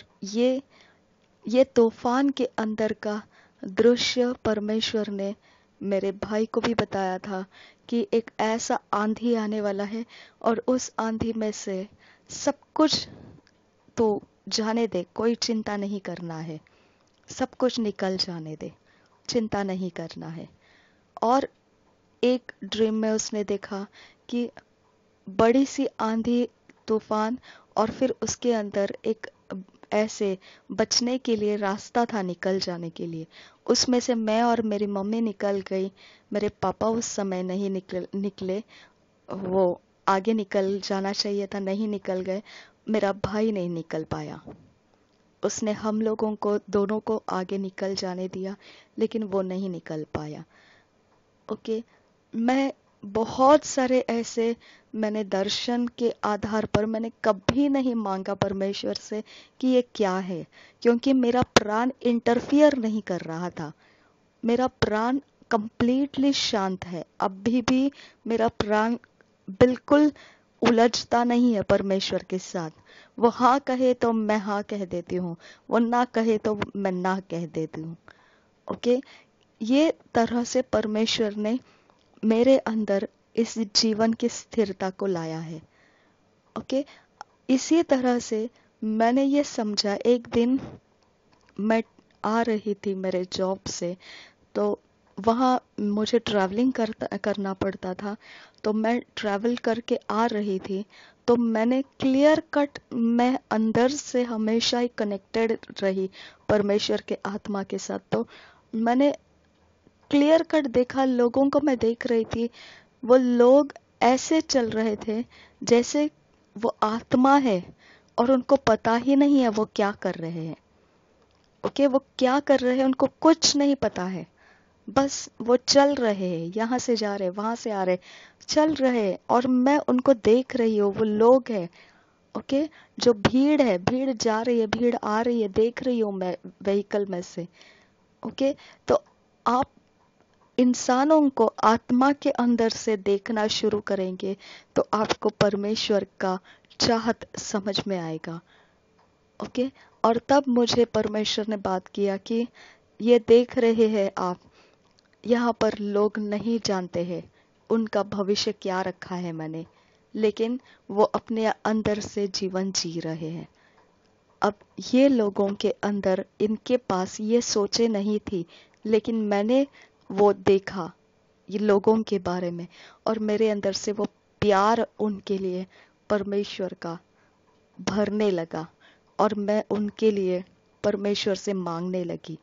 ये तूफान के अंदर का दृश्य परमेश्वर ने मेरे भाई को भी बताया था कि एक ऐसा आंधी आने वाला है और उस आंधी में से सब कुछ तो जाने दे, कोई चिंता नहीं करना है, सब कुछ निकल जाने दे, चिंता नहीं करना है। और एक ड्रीम में उसने देखा कि बड़ी सी आंधी, तूफान और फिर उसके अंदर एक ऐसे बचने के लिए रास्ता था, निकल जाने के लिए। उसमें से मैं और मेरी मम्मी निकल गई। मेरे पापा उस समय नहीं निकले, वो आगे निकल जाना चाहिए था, नहीं निकल गए। मेरा भाई नहीं निकल पाया, उसने हम लोगों को दोनों को आगे निकल जाने दिया, लेकिन वो नहीं निकल पाया। ओके, मैं बहुत सारे ऐसे मैंने दर्शन के आधार पर मैंने कभी नहीं मांगा परमेश्वर से कि ये क्या है, क्योंकि मेरा प्राण इंटरफियर नहीं कर रहा था। मेरा प्राण कंप्लीटली शांत है, अभी भी मेरा प्राण बिल्कुल उलझता नहीं है परमेश्वर के साथ। वो हाँ कहे तो मैं हाँ कह देती हूँ, वो ना कहे तो मैं ना कह देती हूँ। ओके, ये तरह से परमेश्वर ने मेरे अंदर इस जीवन की स्थिरता को लाया है। ओके, इसी तरह से मैंने ये समझा, एक दिन मैं आ रही थी मेरे जॉब से, तो वहाँ मुझे ट्रैवलिंग करना पड़ता था, तो मैं ट्रैवल करके आ रही थी। तो मैंने क्लियर कट, मैं अंदर से हमेशा ही कनेक्टेड रही परमेश्वर के आत्मा के साथ। तो मैंने क्लियर कट देखा, लोगों को मैं देख रही थी, वो लोग ऐसे चल रहे थे जैसे वो आत्मा है और उनको पता ही नहीं है वो क्या कर रहे हैं। ओके, वो क्या कर रहे हैं उनको कुछ नहीं पता है, बस वो चल रहे हैं, यहाँ से जा रहे, वहां से आ रहे, चल रहे, और मैं उनको देख रही हूँ, वो लोग हैं। ओके, जो भीड़ है, भीड़ जा रही है, भीड़ आ रही है, देख रही हूँ मैं व्हीकल में से। ओके, तो आप इंसानों को आत्मा के अंदर से देखना शुरू करेंगे तो आपको परमेश्वर का चाहत समझ में आएगा। ओके, और तब मुझे परमेश्वर ने बात किया कि ये देख रहे हैं आप, यहाँ पर लोग नहीं जानते हैं उनका भविष्य क्या रखा है मैंने, लेकिन वो अपने अंदर से जीवन जी रहे हैं। अब ये लोगों के अंदर, इनके पास ये सोचे नहीं थी, लेकिन मैंने वो देखा ये लोगों के बारे में, और मेरे अंदर से वो प्यार उनके लिए परमेश्वर का भरने लगा और मैं उनके लिए परमेश्वर से मांगने लगी।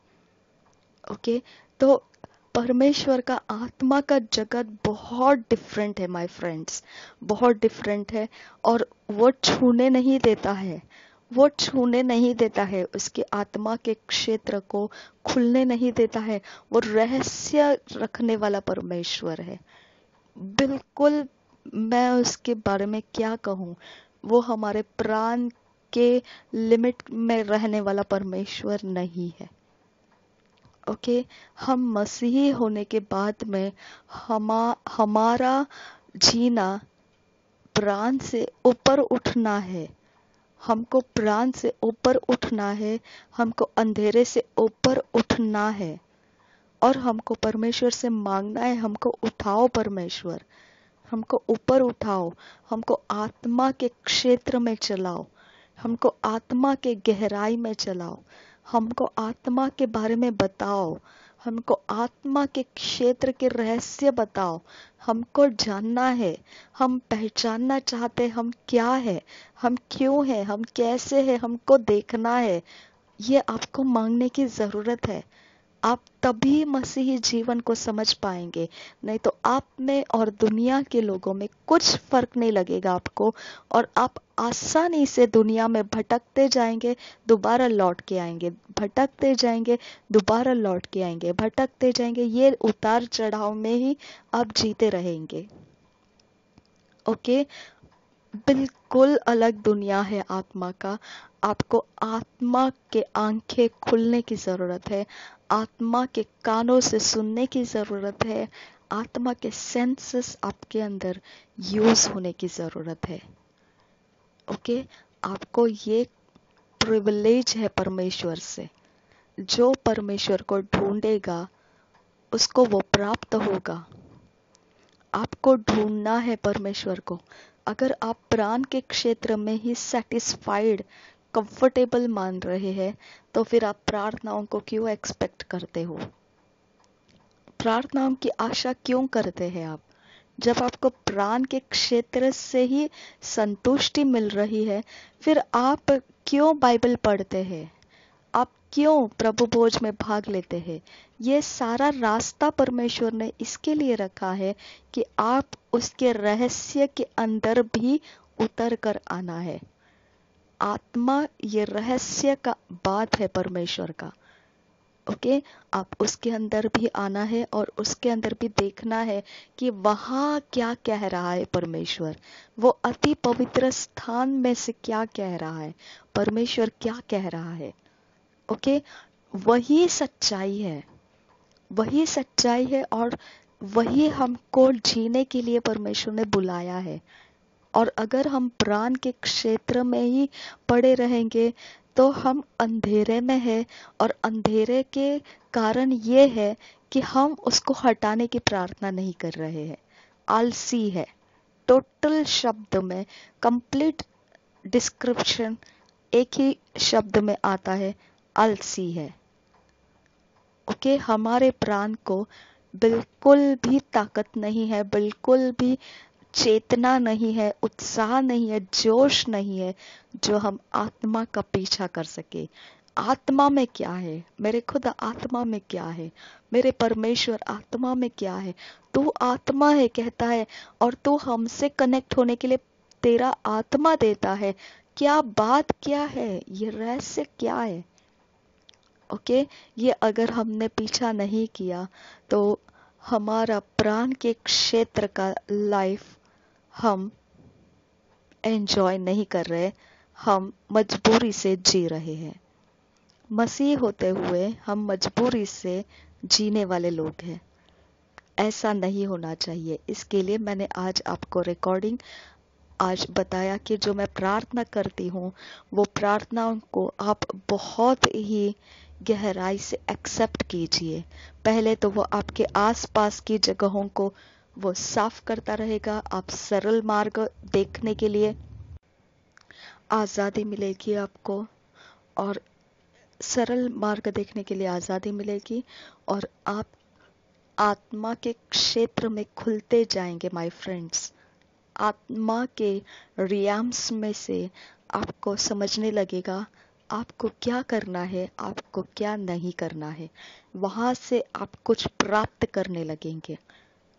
ओके, तो परमेश्वर का आत्मा का जगत बहुत डिफरेंट है माय फ्रेंड्स, बहुत डिफरेंट है, और वो छूने नहीं देता है, वो छूने नहीं देता है, उसकी आत्मा के क्षेत्र को खुलने नहीं देता है। वो रहस्य रखने वाला परमेश्वर है। बिल्कुल, मैं उसके बारे में क्या कहूँ। वो हमारे प्राण के लिमिट में रहने वाला परमेश्वर नहीं है। ओके, हम मसीही होने के बाद में हमारा जीना प्राण से ऊपर उठना है। हमको प्राण से ऊपर उठना है, हमको अंधेरे से ऊपर उठना है, और हमको परमेश्वर से मांगना है, हमको उठाओ परमेश्वर, हमको ऊपर उठाओ, हमको आत्मा के क्षेत्र में चलाओ, हमको आत्मा के गहराई में चलाओ, हमको आत्मा के बारे में बताओ, हमको आत्मा के क्षेत्र के रहस्य बताओ। हमको जानना है, हम पहचानना चाहते हम क्या है, हम क्यों है, हम कैसे है, हमको देखना है। ये आपको मांगने की जरूरत है। आप तभी मसीही जीवन को समझ पाएंगे, नहीं तो आप में और दुनिया के लोगों में कुछ फर्क नहीं लगेगा आपको, और आप आसानी से दुनिया में भटकते जाएंगे, दोबारा लौट के आएंगे, भटकते जाएंगे, दोबारा लौट के आएंगे, भटकते जाएंगे। ये उतार चढ़ाव में ही आप जीते रहेंगे। ओके, बिल्कुल अलग दुनिया है आत्मा का। आपको आत्मा के आंखें खुलने की जरूरत है, आत्मा के कानों से सुनने की जरूरत है, आत्मा के सेंसेस आपके अंदर यूज होने की जरूरत है। ओके, आपको ये प्रिविलेज है परमेश्वर से। जो परमेश्वर को ढूंढेगा उसको वो प्राप्त होगा। आपको ढूंढना है परमेश्वर को। अगर आप प्राण के क्षेत्र में ही सेटिस्फाइड, कंफर्टेबल मान रहे हैं, तो फिर आप प्रार्थनाओं को क्यों एक्सपेक्ट करते हो? प्रार्थनाओं की आशा क्यों करते हैं आप? जब आपको प्राण के क्षेत्र से ही संतुष्टि मिल रही है, फिर आप क्यों बाइबल पढ़ते हैं? आप क्यों प्रभु भोज में भाग लेते हैं? ये सारा रास्ता परमेश्वर ने इसके लिए रखा है कि आप उसके रहस्य के अंदर भी उतर कर आना है। आत्मा ये रहस्य का बात है परमेश्वर का। ओके, आप उसके अंदर भी आना है और उसके अंदर भी देखना है कि वहां क्या कह रहा है परमेश्वर। वो अति पवित्र स्थान में से क्या कह रहा है, परमेश्वर क्या कह रहा है। ओके, वही सच्चाई है, वही सच्चाई है, और वही हमको जीने के लिए परमेश्वर ने बुलाया है। और अगर हम प्राण के क्षेत्र में ही पड़े रहेंगे तो हम अंधेरे में है, और अंधेरे के कारण ये है कि हम उसको हटाने की प्रार्थना नहीं कर रहे हैं। आलसी है, टोटल शब्द में कंप्लीट डिस्क्रिप्शन एक ही शब्द में आता है, आलसी है। ओके, हमारे प्राण को बिल्कुल भी ताकत नहीं है, बिल्कुल भी चेतना नहीं है, उत्साह नहीं है, जोश नहीं है, जो हम आत्मा का पीछा कर सके। आत्मा में क्या है, मेरे खुद आत्मा में क्या है, मेरे परमेश्वर आत्मा में क्या है। तू आत्मा है कहता है, और तू हमसे कनेक्ट होने के लिए तेरा आत्मा देता है। क्या बात, क्या है ये रहस्य, क्या है? ओके, ये अगर हमने पीछा नहीं किया तो हमारा प्राण के क्षेत्र का लाइफ हम एंजॉय नहीं कर रहे, हम मजबूरी से जी रहे हैं। मसीह होते हुए हम मजबूरी से जीने वाले लोग हैं। ऐसा नहीं होना चाहिए। इसके लिए मैंने आज आपको रिकॉर्डिंग आज बताया कि जो मैं प्रार्थना करती हूँ, वो प्रार्थनाओं को आप बहुत ही गहराई से एक्सेप्ट कीजिए। पहले तो वो आपके आसपास की जगहों को वो साफ करता रहेगा। आप सरल मार्ग देखने के लिए आज़ादी मिलेगी आपको, और सरल मार्ग देखने के लिए आज़ादी मिलेगी, और आप आत्मा के क्षेत्र में खुलते जाएंगे माय फ्रेंड्स। आत्मा के रियाम्स में से आपको समझने लगेगा आपको क्या करना है, आपको क्या नहीं करना है। वहां से आप कुछ प्राप्त करने लगेंगे।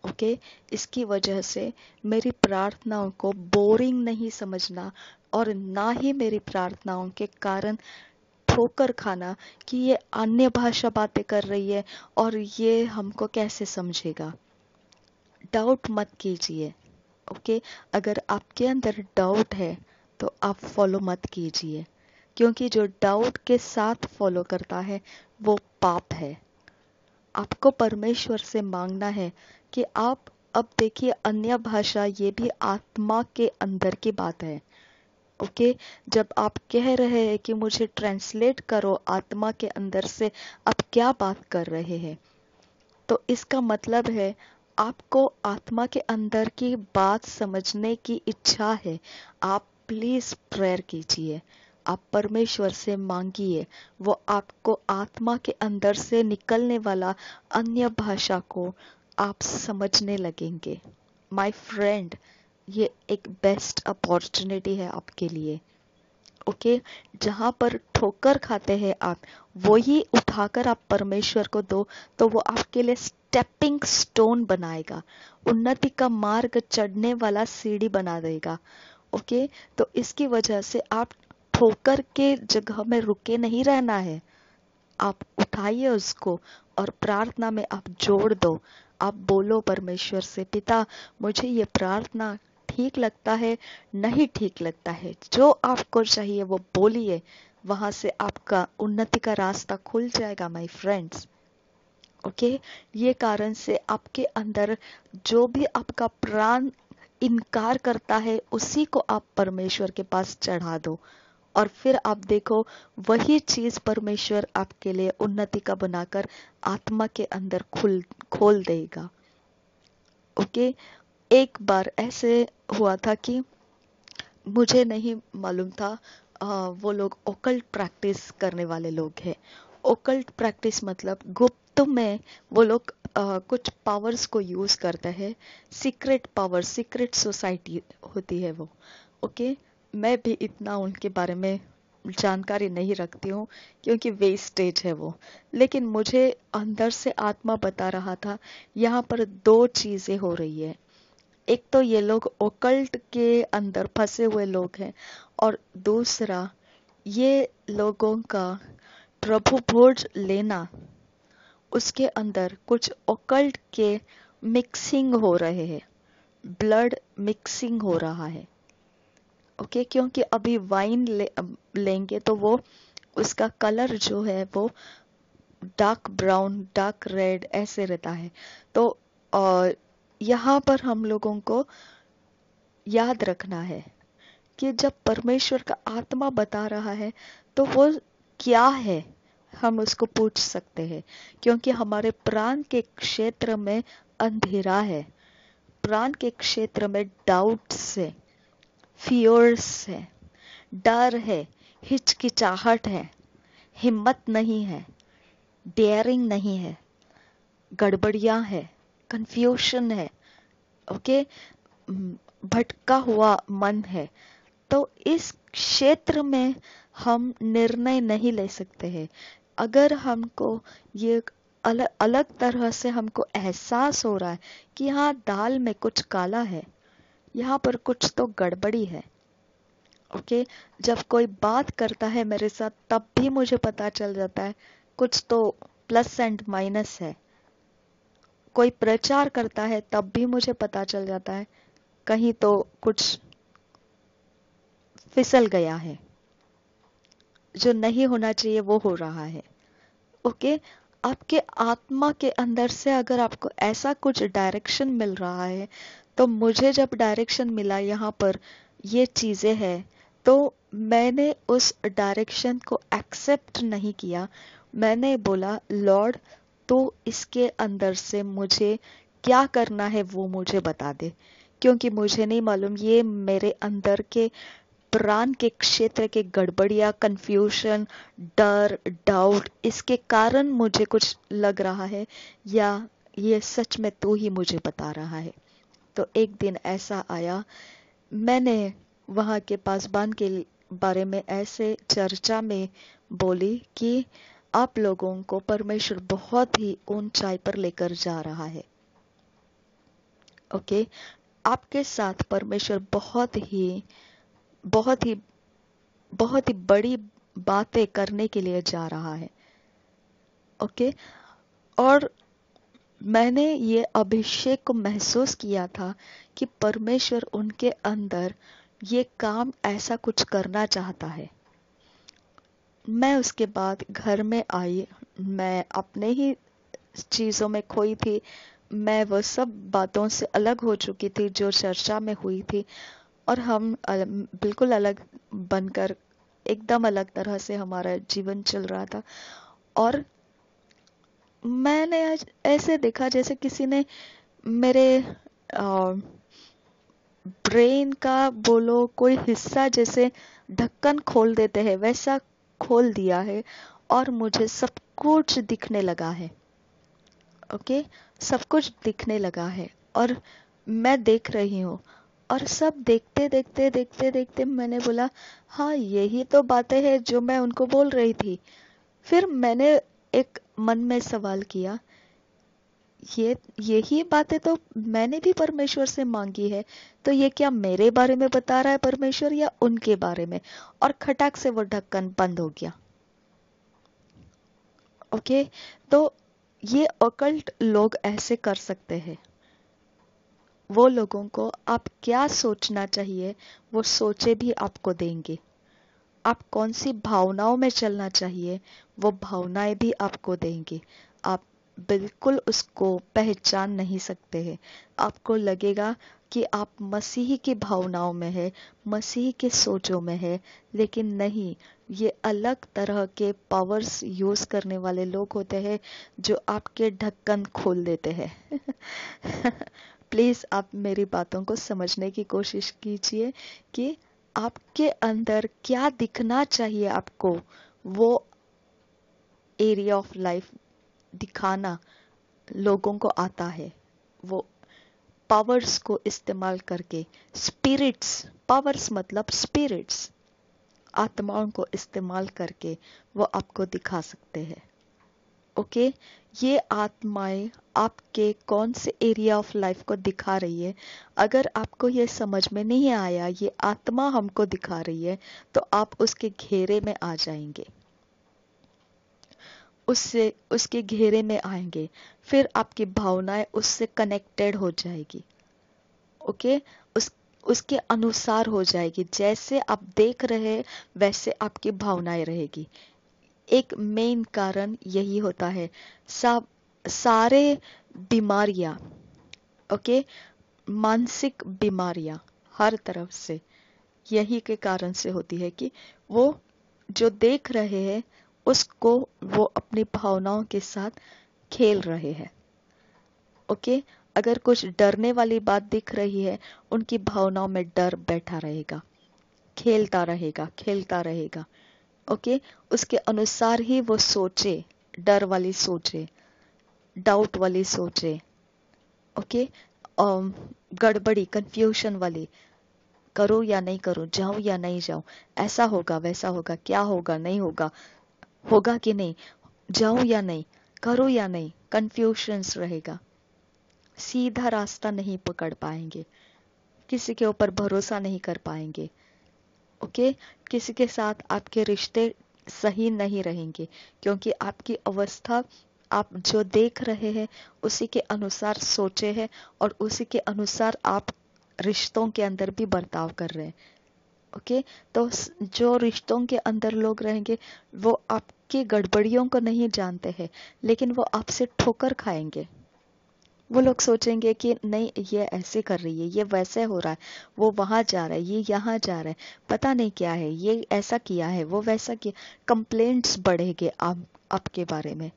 ओके, इसकी वजह से मेरी प्रार्थनाओं को बोरिंग नहीं समझना, और ना ही मेरी प्रार्थनाओं के कारण ठोकर खाना कि ये अन्य भाषा बातें कर रही है और ये हमको कैसे समझेगा। डाउट मत कीजिए। ओके, अगर आपके अंदर डाउट है तो आप फॉलो मत कीजिए, क्योंकि जो डाउट के साथ फॉलो करता है वो पाप है। आपको परमेश्वर से मांगना है कि आप, अब देखिए अन्य भाषा ये भी आत्मा के अंदर की बात है। ओके, जब आप कह रहे हैं कि मुझे ट्रांसलेट करो आत्मा के अंदर से, आप क्या बात कर रहे हैं, तो इसका मतलब है आपको आत्मा के अंदर की बात समझने की इच्छा है। आप प्लीज प्रेयर कीजिए, आप परमेश्वर से मांगिए, वो आपको आत्मा के अंदर से निकलने वाला अन्य भाषा को आप समझने लगेंगे। माय फ्रेंड, ये एक बेस्ट अपॉर्चुनिटी है आपके लिए। ओके, जहां पर ठोकर खाते हैं आप, वही उठाकर आप परमेश्वर को दो, तो वो आपके लिए स्टेपिंग स्टोन बनाएगा, उन्नति का मार्ग चढ़ने वाला सीढ़ी बना देगा। ओके, तो इसकी वजह से आप ठोकर के जगह में रुके नहीं रहना है, आप उठाइए उसको और प्रार्थना में आप जोड़ दो। आप बोलो परमेश्वर से, पिता मुझे ये प्रार्थना ठीक लगता है, नहीं ठीक लगता है, जो आपको चाहिए वो बोलिए, वहां से आपका उन्नति का रास्ता खुल जाएगा माय फ्रेंड्स। ओके, ये कारण से आपके अंदर जो भी आपका प्राण इनकार करता है उसी को आप परमेश्वर के पास चढ़ा दो, और फिर आप देखो वही चीज परमेश्वर आपके लिए उन्नति का बनाकर आत्मा के अंदर खोल देगा। ओके, एक बार ऐसे हुआ था कि मुझे नहीं मालूम था, वो लोग ओकल्ट प्रैक्टिस करने वाले लोग हैं। ओकल्ट प्रैक्टिस मतलब गुप्त में वो लोग कुछ पावर्स को यूज करते हैं, सीक्रेट पावर, सीक्रेट सोसाइटी होती है वो। ओके, मैं भी इतना उनके बारे में जानकारी नहीं रखती हूँ, क्योंकि वेस्टेज है वो। लेकिन मुझे अंदर से आत्मा बता रहा था यहाँ पर दो चीजें हो रही है। एक तो ये लोग ओकल्ट के अंदर फंसे हुए लोग हैं, और दूसरा ये लोगों का प्रभु भोज लेना, उसके अंदर कुछ ओकल्ट के मिक्सिंग हो रहे हैं, ब्लड मिक्सिंग हो रहा है। ओके, क्योंकि अभी वाइन लेंगे तो वो उसका कलर जो है वो डार्क ब्राउन, डार्क रेड ऐसे रहता है। तो यहाँ पर हम लोगों को याद रखना है कि जब परमेश्वर का आत्मा बता रहा है तो वो क्या है, हम उसको पूछ सकते हैं, क्योंकि हमारे प्राण के क्षेत्र में अंधेरा है, प्राण के क्षेत्र में डाउट्स है, फियर्स है, डर है, हिचकिचाहट है, हिम्मत नहीं है, डेयरिंग नहीं है, गड़बड़ियां है, कंफ्यूशन है। ओके, भटका हुआ मन है। तो इस क्षेत्र में हम निर्णय नहीं ले सकते हैं। अगर हमको ये अलग अलग तरह से हमको एहसास हो रहा है कि हाँ दाल में कुछ काला है, यहाँ पर कुछ तो गड़बड़ी है। ओके, जब कोई बात करता है मेरे साथ तब भी मुझे पता चल जाता है कुछ तो प्लस एंड माइनस है। कोई प्रचार करता है तब भी मुझे पता चल जाता है कहीं तो कुछ फिसल गया है, जो नहीं होना चाहिए वो हो रहा है। ओके, आपके आत्मा के अंदर से अगर आपको ऐसा कुछ डायरेक्शन मिल रहा है, तो मुझे जब डायरेक्शन मिला यहाँ पर ये चीजें हैं, तो मैंने उस डायरेक्शन को एक्सेप्ट नहीं किया। मैंने बोला लॉर्ड, तो इसके अंदर से मुझे क्या करना है वो मुझे बता दे, क्योंकि मुझे नहीं मालूम ये मेरे अंदर के प्राण के क्षेत्र के गड़बड़िया, कंफ्यूजन, डर, डाउट, इसके कारण मुझे कुछ लग रहा है, या ये सच में तू ही मुझे बता रहा है। तो एक दिन ऐसा आया, मैंने वहां के पासबान के बारे में ऐसे चर्चा में बोली कि आप लोगों को परमेश्वर बहुत ही ऊंचाई पर लेकर जा रहा है। ओके, आपके साथ परमेश्वर बहुत ही बहुत ही बड़ी बातें करने के लिए जा रहा है। ओके, और मैंने ये अभिषेक को महसूस किया था कि परमेश्वर उनके अंदर ये काम ऐसा कुछ करना चाहता है। मैं उसके बाद घर में आई, मैं अपने ही चीजों में खोई थी। मैं वो सब बातों से अलग हो चुकी थी जो चर्चा में हुई थी, और हम बिल्कुल अलग बनकर एकदम अलग तरह से हमारा जीवन चल रहा था। और मैंने ऐसे देखा जैसे किसी ने मेरे ब्रेन का बोलो कोई हिस्सा जैसे ढक्कन खोल देते हैं वैसा खोल दिया है, और मुझे सब कुछ दिखने लगा है। ओके, सब कुछ दिखने लगा है और मैं देख रही हूँ। और सब देखते देखते देखते देखते मैंने बोला, हाँ यही तो बातें हैं जो मैं उनको बोल रही थी। फिर मैंने एक मन में सवाल किया, यही बातें तो मैंने भी परमेश्वर से मांगी है, तो ये क्या मेरे बारे में बता रहा है परमेश्वर या उनके बारे में? और खटाक से वो ढक्कन बंद हो गया। ओके, तो ये ऑकल्ट लोग ऐसे कर सकते हैं। वो लोगों को आप क्या सोचना चाहिए वो सोचे भी आपको देंगे। आप कौन सी भावनाओं में चलना चाहिए वो भावनाएं भी आपको देंगे। आप बिल्कुल उसको पहचान नहीं सकते हैं। आपको लगेगा कि आप मसीह की भावनाओं में है, मसीह के सोचों में है, लेकिन नहीं, ये अलग तरह के पावर्स यूज करने वाले लोग होते हैं जो आपके ढक्कन खोल देते हैं। प्लीज आप मेरी बातों को समझने की कोशिश कीजिए कि आपके अंदर क्या दिखना चाहिए आपको, वो एरिया ऑफ लाइफ दिखाना लोगों को आता है। वो पावर्स को इस्तेमाल करके, स्पिरिट्स, पावर्स मतलब स्पिरिट्स, आत्माओं को इस्तेमाल करके वो आपको दिखा सकते हैं। ओके, ये आत्माएं आपके कौन से एरिया ऑफ लाइफ को दिखा रही है, अगर आपको ये समझ में नहीं आया ये आत्मा हमको दिखा रही है, तो आप उसके घेरे में आ जाएंगे, उससे उसके घेरे में आएंगे। फिर आपकी भावनाएं उससे कनेक्टेड हो जाएगी। ओके, उसके अनुसार हो जाएगी। जैसे आप देख रहे वैसे आपकी भावनाएं रहेगी। एक मेन कारण यही होता है। सब सारे बीमारियां, ओके, मानसिक बीमारियां हर तरफ से यही के कारण से होती है कि वो जो देख रहे हैं उसको वो अपनी भावनाओं के साथ खेल रहे हैं। ओके, अगर कुछ डरने वाली बात दिख रही है, उनकी भावनाओं में डर बैठा रहेगा, खेलता रहेगा, खेलता रहेगा। ओके, उसके अनुसार ही वो सोचे, डर वाली सोचे, डाउट वाली सोचे। ओके, गड़बड़ी, कंफ्यूजन वाली, करूं या नहीं करूं, जाऊं या नहीं जाऊं, ऐसा होगा वैसा होगा, क्या होगा नहीं होगा, होगा कि नहीं, जाऊं या नहीं, करूं या नहीं, कंफ्यूजन्स रहेगा। सीधा रास्ता नहीं पकड़ पाएंगे, किसी के ऊपर भरोसा नहीं कर पाएंगे। ओके, किसी के साथ आपके रिश्ते सही नहीं रहेंगे, क्योंकि आपकी अवस्था आप जो देख रहे हैं उसी के अनुसार सोचे हैं, और उसी के अनुसार आप रिश्तों के अंदर भी बर्ताव कर रहे हैं। ओके, तो जो रिश्तों के अंदर लोग रहेंगे वो आपकी गड़बड़ियों को नहीं जानते हैं, लेकिन वो आपसे ठोकर खाएंगे। वो लोग सोचेंगे कि नहीं ये ऐसे कर रही है, ये वैसे हो रहा है, वो वहां जा रहा है, ये यहाँ जा रहा है, पता नहीं क्या है, ये ऐसा किया है, वो वैसा किया। कंप्लेंट्स बढ़ेंगे आपके बारे में।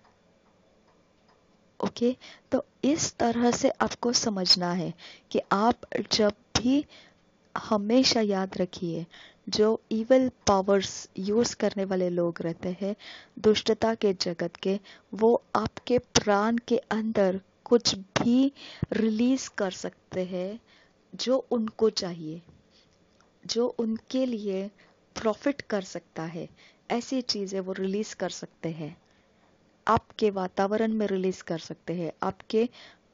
ओके, तो इस तरह से आपको समझना है कि आप जब भी, हमेशा याद रखिए, जो इविल पावर्स यूज करने वाले लोग रहते हैं दुष्टता के जगत के, वो आपके प्राण के अंदर कुछ भी रिलीज कर सकते हैं जो उनको चाहिए, जो उनके लिए प्रॉफिट कर सकता है। ऐसी चीजें वो रिलीज कर सकते हैं, आपके वातावरण में रिलीज कर सकते हैं, आपके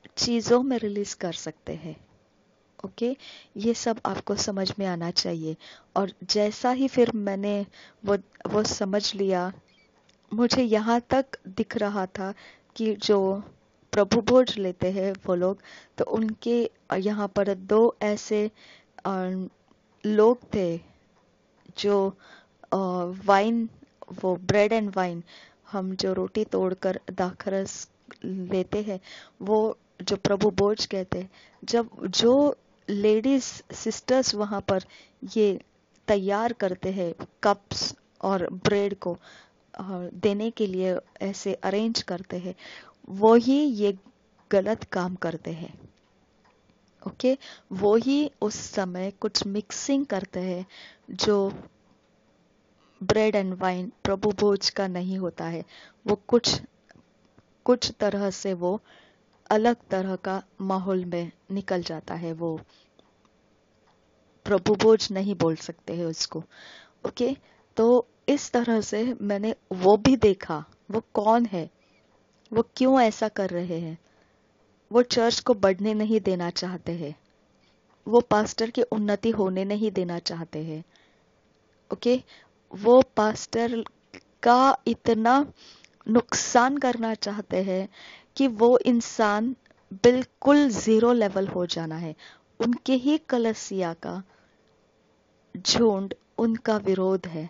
चीज़ों में रिलीज कर सकते हैं। ओके, ये सब आपको समझ में आना चाहिए। और जैसा ही फिर मैंने वो वो समझ लिया, मुझे यहाँ तक दिख रहा था कि जो प्रभु भोज लेते हैं वो लोग, तो उनके यहाँ पर दो ऐसे अ, लोग थे जो वाइन, वो ब्रेड एंड वाइन, हम जो रोटी तोड़कर दाखरस लेते हैं, वो जो प्रभु भोज कहते हैं, जब जो लेडीज सिस्टर्स वहां पर ये तैयार करते हैं कप्स और ब्रेड को देने के लिए ऐसे अरेंज करते हैं, वो ही ये गलत काम करते हैं। ओके, वो ही उस समय कुछ मिक्सिंग करते हैं जो ब्रेड एंड वाइन प्रभु भोज का नहीं होता है। वो कुछ कुछ तरह से वो अलग तरह का माहौल में निकल जाता है, वो प्रभु भोज नहीं बोल सकते हैं उसको। ओके, तो इस तरह से मैंने वो भी देखा, वो कौन है, वो क्यों ऐसा कर रहे हैं। वो चर्च को बढ़ने नहीं देना चाहते हैं, वो पास्टर की उन्नति होने नहीं देना चाहते हैं। ओके, वो पास्टर का इतना नुकसान करना चाहते हैं कि वो इंसान बिल्कुल जीरो लेवल हो जाना है। उनके ही कलसिया का झुंड उनका विरोध है।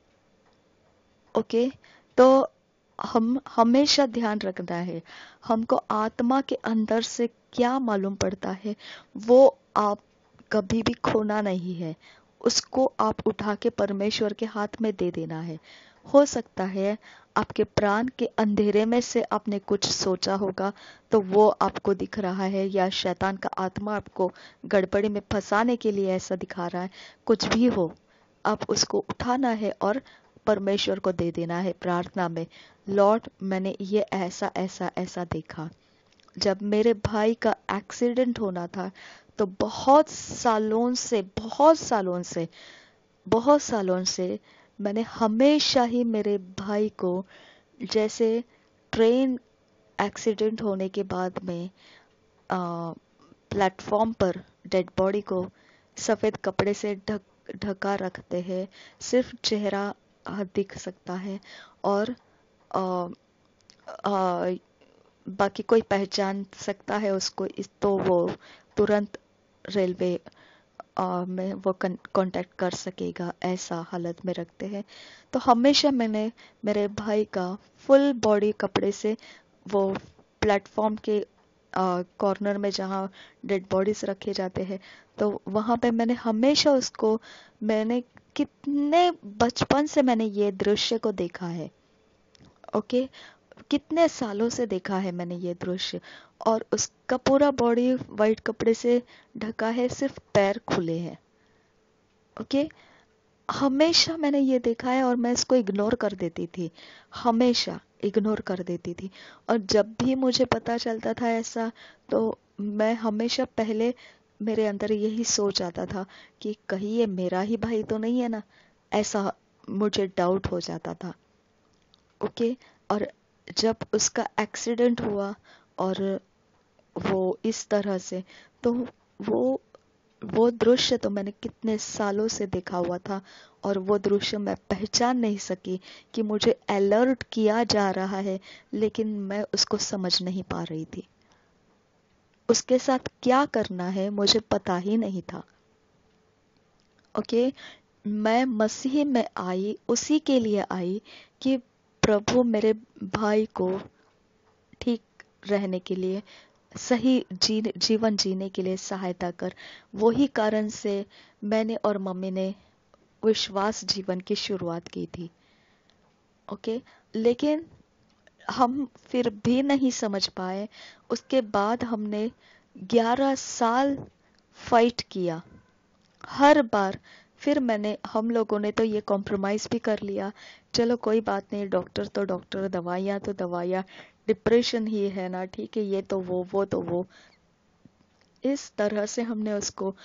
ओके, तो हम हमेशा ध्यान रखना है, हमको आत्मा के अंदर से क्या मालूम पड़ता है वो आप कभी भी खोना नहीं है। उसको आप उठा के परमेश्वर के हाथ में दे देना है। हो सकता है आपके प्राण के अंधेरे में से आपने कुछ सोचा होगा तो वो आपको दिख रहा है, या शैतान का आत्मा आपको गड़बड़ी में फंसाने के लिए ऐसा दिखा रहा है। कुछ भी हो, आप उसको उठाना है और परमेश्वर को दे देना है प्रार्थना में। लॉर्ड, मैंने ये ऐसा ऐसा ऐसा देखा। जब मेरे भाई का एक्सीडेंट होना था तो बहुत सालों से मैंने हमेशा ही मेरे भाई को, जैसे ट्रेन एक्सीडेंट होने के बाद में प्लेटफॉर्म पर डेड बॉडी को सफेद कपड़े से ढका रखते हैं, सिर्फ चेहरा दिख सकता है, और आ, आ, बाकी कोई पहचान सकता है उसको, इस तो वो तुरंत रेलवे में वो कांटेक्ट कर सकेगा, ऐसा हालत में रखते हैं। तो हमेशा मैंने मेरे भाई का फुल बॉडी कपड़े से वो प्लेटफॉर्म के कॉर्नर में जहाँ डेड बॉडीज रखे जाते हैं, तो वहां पे मैंने हमेशा उसको, मैंने कितने बचपन से मैंने ये दृश्य को देखा है। ओके, कितने सालों से देखा है मैंने ये दृश्य, और उसका पूरा बॉडी वाइट कपड़े से ढका है, सिर्फ पैर खुले हैं। ओके, हमेशा मैंने ये देखा है और मैं इसको इग्नोर कर देती थी, हमेशा इग्नोर कर देती थी। और जब भी मुझे पता चलता था ऐसा, तो मैं हमेशा पहले मेरे अंदर यही सोच आता था कि कहीं ये मेरा ही भाई तो नहीं है ना, ऐसा मुझे डाउट हो जाता था। ओके, और जब उसका एक्सीडेंट हुआ और वो इस तरह से, तो वो वो दृश्य तो मैंने कितने सालों से देखा हुआ था, और वो दृश्य मैं पहचान नहीं सकी कि मुझे अलर्ट किया जा रहा है, लेकिन मैं उसको समझ नहीं पा रही थी। उसके साथ क्या करना है मुझे पता ही नहीं था। ओके, मैं मसीह में आई उसी के लिए आई कि प्रभु मेरे भाई को ठीक रहने के लिए, सही जीवन जीने के लिए सहायता कर। वही कारण से मैंने और मम्मी ने विश्वास जीवन की शुरुआत की थी। ओके, लेकिन हम फिर भी नहीं समझ पाए। उसके बाद हमने 11 साल फाइट किया, हर बार। फिर हम लोगों ने तो ये कॉम्प्रोमाइज भी कर लिया, चलो कोई बात नहीं, डॉक्टर तो डॉक्टर, दवाइयाँ तो दवाइयाँ, डिप्रेशन ही है ना, ठीक है, ये तो वो तो वो। इस तरह से हमने उसको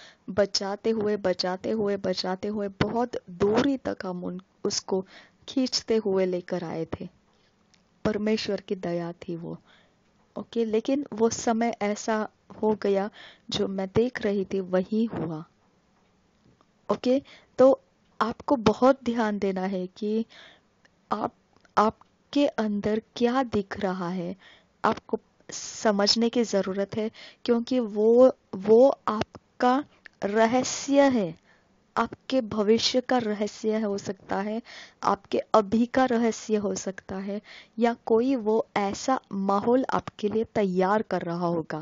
बचाते हुए बहुत दूरी तक हम उसको खींचते हुए लेकर आए थे। परमेश्वर की दया थी वो। ओके, लेकिन वो समय ऐसा हो गया, जो मैं देख रही थी वही हुआ। ओके, तो आपको बहुत ध्यान देना है कि आप आपके अंदर क्या दिख रहा है, आपको समझने की ज़रूरत है, क्योंकि वो आपका रहस्य है। आपके भविष्य का रहस्य हो सकता है, आपके अभी का रहस्य हो सकता है, या कोई वो ऐसा माहौल आपके लिए तैयार कर रहा होगा।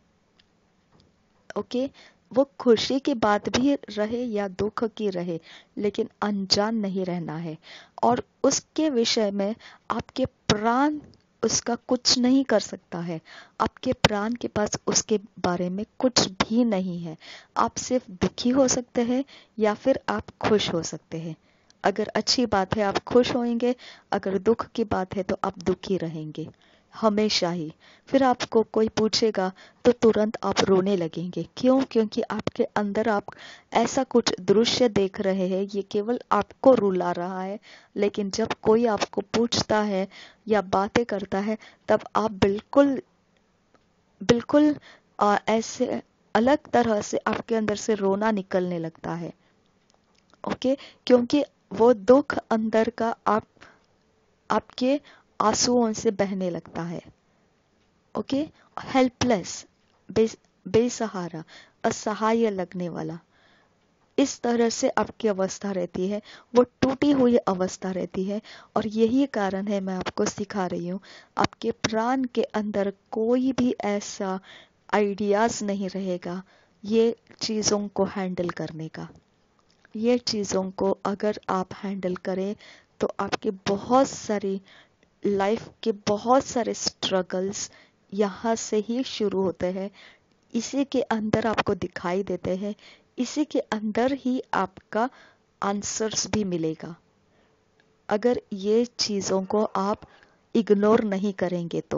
ओके, वो खुशी की बात भी रहे या दुख की रहे, लेकिन अनजान नहीं रहना है। और उसके विषय में आपके प्राण उसका कुछ नहीं कर सकता है। आपके प्राण के पास उसके बारे में कुछ भी नहीं है। आप सिर्फ दुखी हो सकते हैं या फिर आप खुश हो सकते हैं। अगर अच्छी बात है आप खुश होंगे, अगर दुख की बात है तो आप दुखी रहेंगे हमेशा ही। फिर आपको कोई पूछेगा तो तुरंत आप रोने लगेंगे। क्यों? क्योंकि आपके अंदर आप ऐसा कुछ दृश्य देख रहे हैं, ये केवल आपको रुला रहा है। लेकिन जब कोई आपको पूछता है या बातें करता है, तब आप बिल्कुल बिल्कुल ऐसे अलग तरह से आपके अंदर से रोना निकलने लगता है। ओके, क्योंकि वो दुख अंदर का आपके आंसुओं से बहने लगता है। ओके, हेल्पलेस, बेसहारा, असहाय लगने वाला, इस तरह से आपकी अवस्था रहती है, वो टूटी हुई अवस्था रहती है। और यही कारण है मैं आपको सिखा रही हूँ, आपके प्राण के अंदर कोई भी ऐसा आइडियाज नहीं रहेगा ये चीज़ों को हैंडल करने का। ये चीज़ों को अगर आप हैंडल करें तो आपके बहुत सारी लाइफ के बहुत सारे स्ट्रगल्स यहाँ से ही शुरू होते हैं। इसी के अंदर आपको दिखाई देते हैं, इसी के अंदर ही आपका आंसर्स भी मिलेगा, अगर ये चीज़ों को आप इग्नोर नहीं करेंगे तो।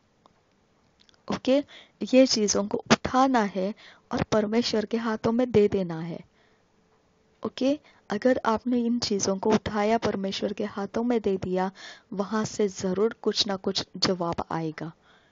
ओके, ये चीज़ों को उठाना है और परमेश्वर के हाथों में दे देना है। ओके, अगर आपने इन चीज़ों को उठाया, परमेश्वर के हाथों में दे दिया, वहां से ज़रूर कुछ ना कुछ जवाब आएगा।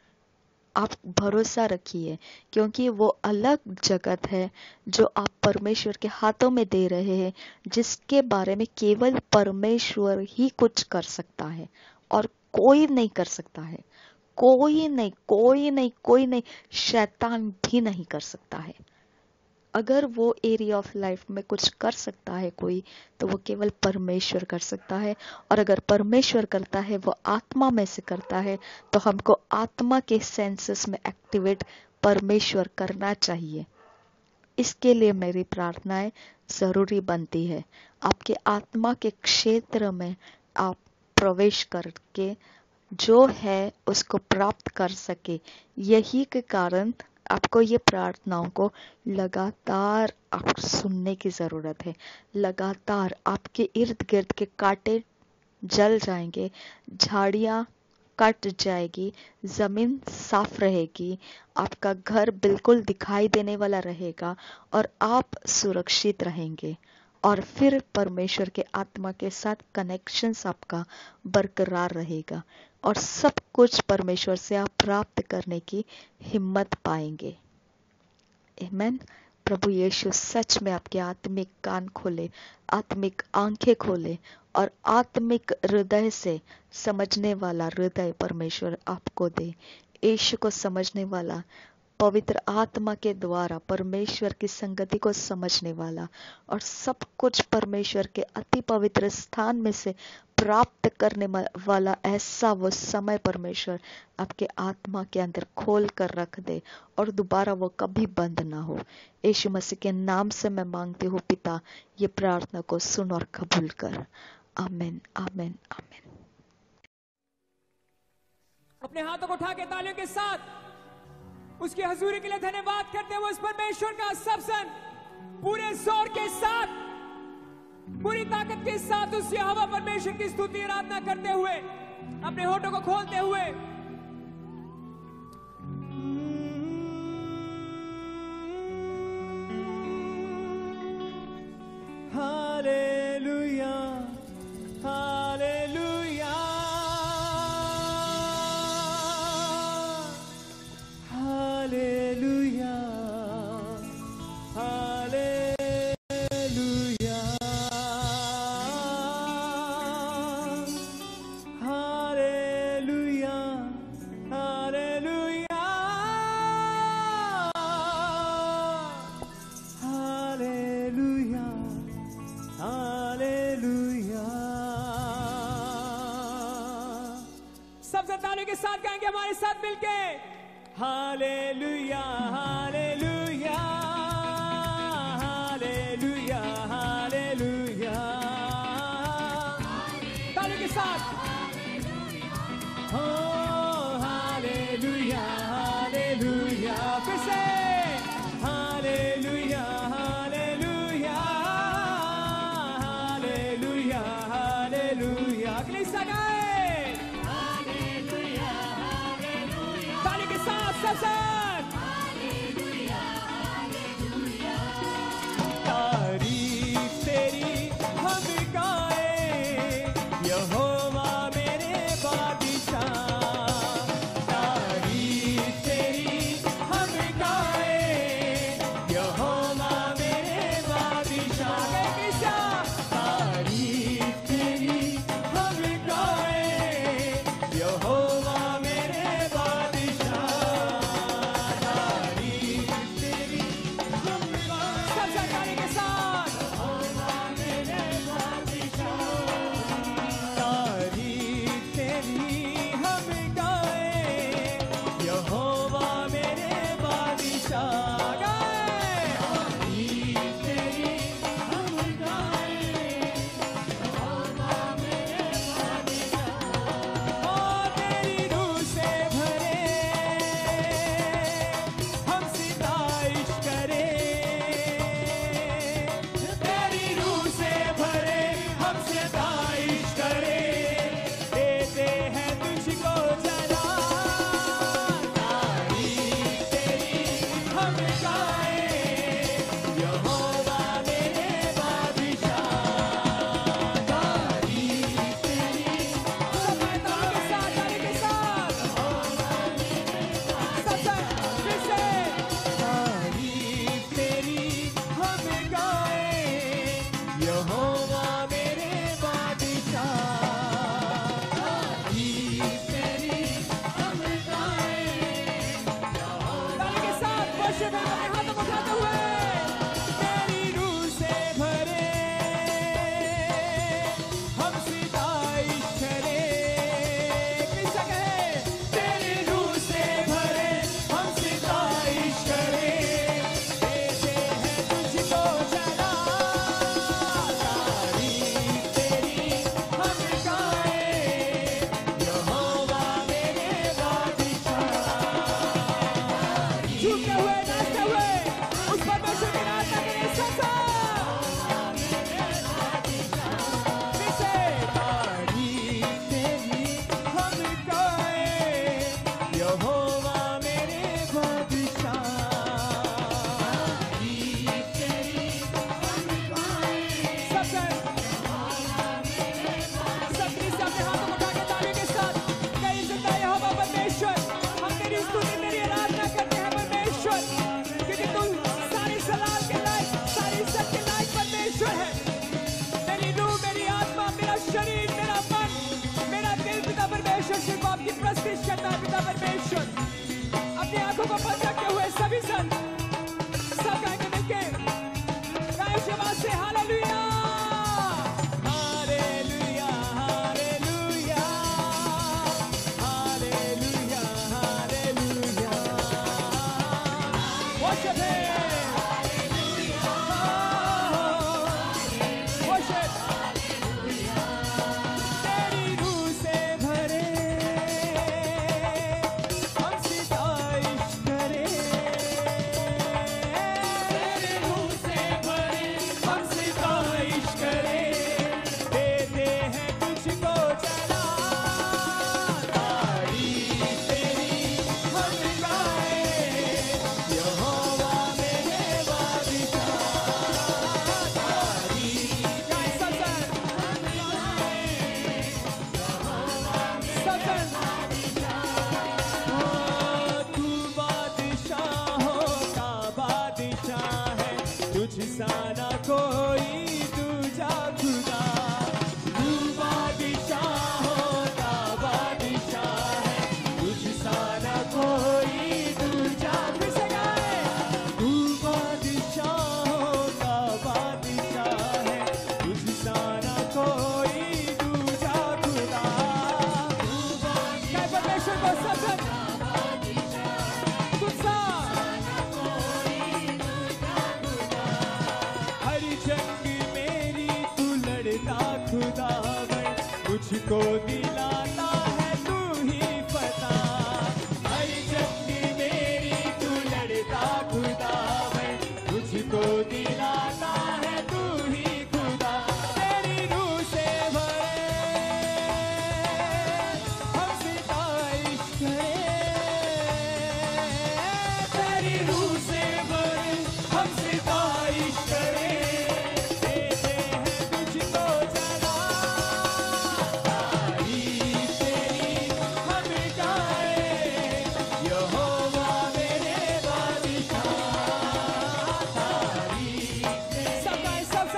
आप भरोसा रखिए, क्योंकि वो अलग जगत है जो आप परमेश्वर के हाथों में दे रहे हैं, जिसके बारे में केवल परमेश्वर ही कुछ कर सकता है और कोई नहीं कर सकता है। कोई नहीं, कोई नहीं, कोई नहीं, शैतान भी नहीं कर सकता है। अगर वो एरिया ऑफ लाइफ में कुछ कर सकता है कोई, तो वो केवल परमेश्वर कर सकता है। और अगर परमेश्वर करता है, वो आत्मा में से करता है, तो हमको आत्मा के सेंसेस में एक्टिवेट परमेश्वर करना चाहिए। इसके लिए मेरी प्रार्थनाएं जरूरी बनती है। आपके आत्मा के क्षेत्र में आप प्रवेश करके जो है उसको प्राप्त कर सके। यही के कारण आपको ये प्रार्थनाओं को लगातार आप सुनने की जरूरत है। लगातार आपके इर्द गिर्द के कांटे जल जाएंगे, झाड़ियां कट जाएगी, जमीन साफ रहेगी, आपका घर बिल्कुल दिखाई देने वाला रहेगा और आप सुरक्षित रहेंगे। और फिर परमेश्वर के आत्मा के साथ कनेक्शंस आपका बरकरार रहेगा और सब कुछ परमेश्वर से आप प्राप्त करने की हिम्मत पाएंगे। आमीन। प्रभु यीशु सच में आपके आत्मिक कान खोले, आत्मिक आंखें खोले और आत्मिक हृदय से समझने वाला हृदय परमेश्वर आपको दे। यीशु को समझने वाला, पवित्र आत्मा के द्वारा परमेश्वर की संगति को समझने वाला और सब कुछ परमेश्वर के अति पवित्र स्थान में से प्राप्त करने वाला ऐसा वो समय परमेश्वर आपके आत्मा के अंदर खोल कर रख दे और दोबारा वो कभी बंद ना हो। यीशु मसीह के नाम से मैं मांगती हूँ पिता, ये प्रार्थना को सुन और कबूल कर। आमीन, आमीन, आमीन। अपने हाथों को उठा के तालियों के साथ उसकी हजूरी के लिए धन्यवाद करते हुए उस परमेश्वर का सब सन पूरे जोर के साथ, पूरी ताकत के साथ उस यहोवा परमेश्वर की स्तुति आराधना करते हुए अपने होठों को खोलते हुए हालेलुया, हालेलुया, सबसे तालियों के साथ गाएंगे हमारे साथ मिलके। Hallelujah hallelujah hallelujah hallelujah. तालियों के साथ हो हालेलुया हालेलुया। फिर से हालेलुया हालेलुया हालेलुया हालेलुया। अगली सगाए हालेलुया हालेलुया। ताली के साथ सब साथ हालेलुया हालेलुया। तारीफ तेरी हम गाए यहोवा मेरे बादशाह। तारीफ तेरी हम गाए यहोवा मेरे बादशाह। तारीफ तेरी हम गाए यहोवा मेरे बादशाह। तारीफ तेरी हम गाए सब सरकारी के साथ यहोवा मेरे बादशाह। तारीफ तेरी हम गाए यहोवा मेरे बादशाह। गाए तारीफ तेरी हम गाए यहोवा मेरे बादशाह। ओ तेरी रूह से भरे हम सिताइश करें। तेरी रूह से भरे हम सिताइश करें। देते हैं तुझको जला। तारीफ तेरी हम गाए यहोवा मेरे बादशाह। तारीफ तेरी सब ताली के साथ ताली के साथ सब फिर से तारीफ तेरी हम गाए यहोवा मेरे बादशाह। तारीफ तेरी हम गाए ताली के साथ वर्शिप में अपने हाथों को उठाते हुए। तेरी रूह से भरे हम सिताइश करें। किससे कहे तेरी रूह से भरे हम सिताइश करें। देते हैं तुझको जला। तारीफ तेरी हम गाए यहोवा मेरे बादशाह। झूमते हुए नाचते हुए उस परमेश्वर की आराधना करें सब साथ। फिर से तारीफ तेरी हम गाए यहोवा मेरे बादशाह। तारीफ तेरी हम गाए सब सबने से अपने हाथों को उठा के तालियों के साथ कहीं जिंदा यहोवा परमेश्वर हम तेरी स्तुति तेरी आराधना करते हैं परमेश्वर। क्योंकि तू सारी सलाह के लायक सारी इज्जत के लायक परमेश्वर है। मेरी रूह मेरी आत्मा मेरा शरीर मेरा मन मेरा दिल पिता परमेश्वर से को आपकी प्रस्तुति करता है पिता परमेश्वर। अपनी आंखों को बंद रखते हुए सभी सन सब गाएंगे मिलके। गाएं उस आवाज से hallelujah hallelujah hallelujah hallelujah hallelujah. Worship Him. Worship. तेरी रूह से भरे हम सिताइश करें। तेरी रूह से भरे हम सिताइश करें। देते हैं तुझको जला। तारीफ तेरी हम गाए यहोवा मेरे बादशाह। तारीफ गाए सब तू बादशाहों का बादशाह है। तुझ सा ना कोई दूजा खुदा। तू बादशाहों का बादशाह है। तुझ सा ना कोई दूजा। फिर से गाए तू बादशाहों का बादशाह है। तुझ सा ना कोई दूजा खुदा। तू बादशाह परमेश्वर को सत्संग तुझसा हर जंग मेरी तू लड़ता खुदावन मुझको दिलाता है तू ही पता हर जंग मेरी तू लड़ता खुदावन मुझको दिलाता है तू ही खुदा तेरी रूह से भरे हम सिताइश करें तेरी रूह से भरे हम सिताइश करें देते हैं तुझको जला तारीफ तेरी हम गाए यहोवा मेरे बादशाह तारीफ सब गाए सब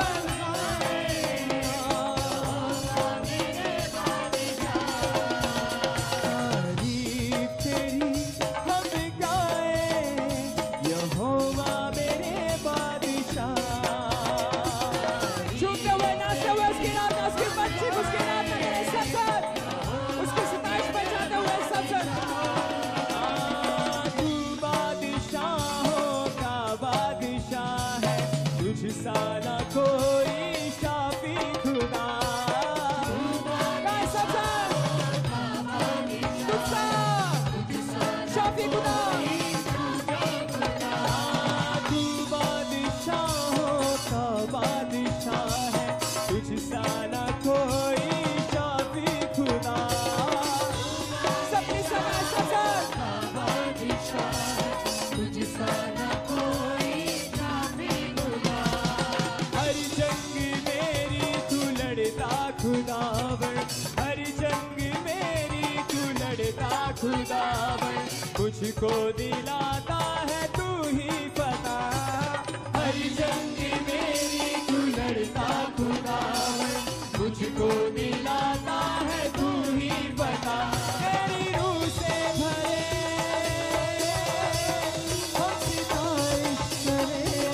तारीफ तेरी हम गाए यहोवा मेरे बादशाह झूमते हुए नाचते हुए उसकी नाम उसकी बच्ची उसकी नाम मेरे सब उसकी सिताइश बजाते हुए सब तू बादशाहों का बादशाह है तुझ सा ना कोई शाफी खुदा गाए सब तुझसा शाफी खुदा तू बादशाहों का बादशाह है तुझ सा ना कोई शाफी खुदा सबकी सगा सब हर जंग मेरी तू लड़ता खुदावन हर जंग मेरी तू लड़ता खुदावन मुझको दिलाता है तू ही पता हर जंग मेरी तू लड़ता खुदावन मुझको दिलाता है तू ही पता तेरी रूह से भरे हम सिताइश करें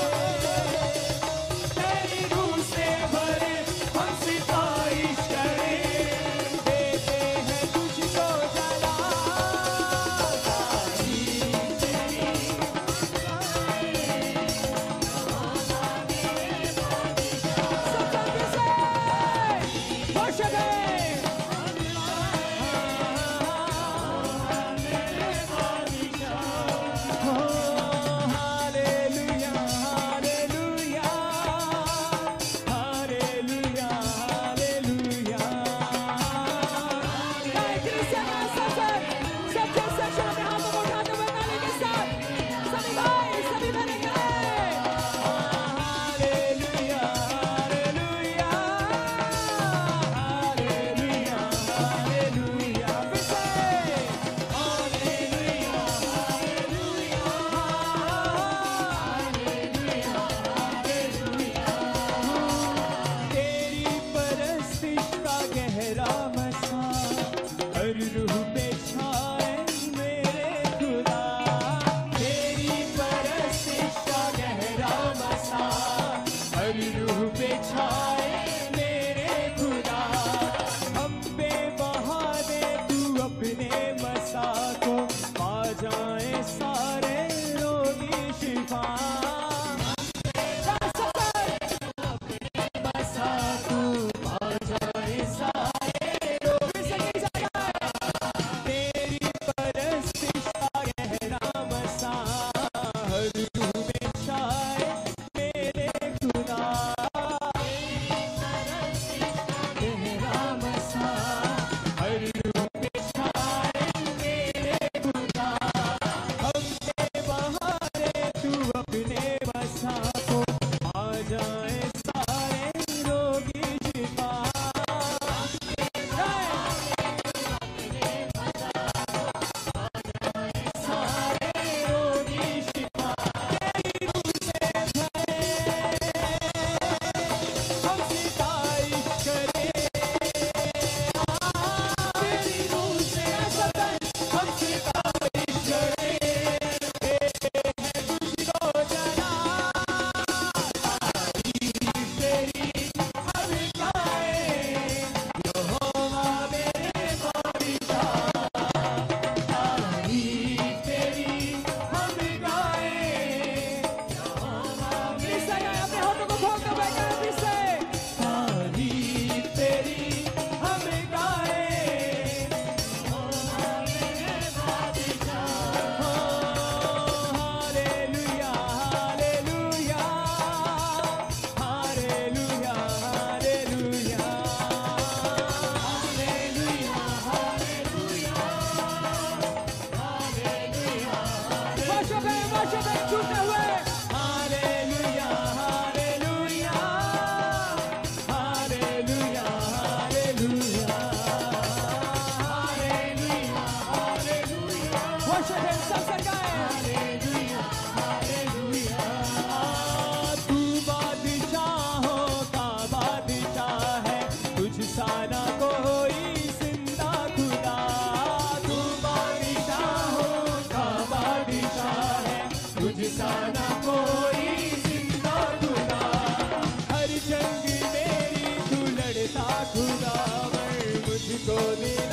तेरी रूह से भरे हम सिताइश करें देते हैं तुझको जला तारीफ तेरी सब से वर्षिप है हालेलुया हालेलुया हालेलुया हालेलुया गाए क्रिश्चियन का सबसे सेक्शन अपने हाथों को उठाते हुए ताली के साथ सभी भाई सभी बहनें गाएं हालेलुया हालेलुया हालेलुया हालेलुया फिर से हालेलुया तेरी परस्तिश का गहरा मसा हर रूह पे छाए मेरे खुदा तेरी परस्तिश का गहरा मसा हर रूह पे छाए मेरे खुदा हम पे बहा दे तू अपने मसा को पा जाए सारे रोगी शिफा मसा तू पा जाए सारे रोगी हाथ छूते हुए hallelujah hallelujah hallelujah hallelujah hallelujah hallelujah worship him सब सरकाए हालेलुया हालेलुया तू बादशाहों का बादशाह है तुझ सा ना कोई जिंदा खुदा तू बादशाहों का बादशाह है तुझ सा ना कोई जिंदा खुदा हर जंग मेरी तू लड़ता खुदा मुझको दे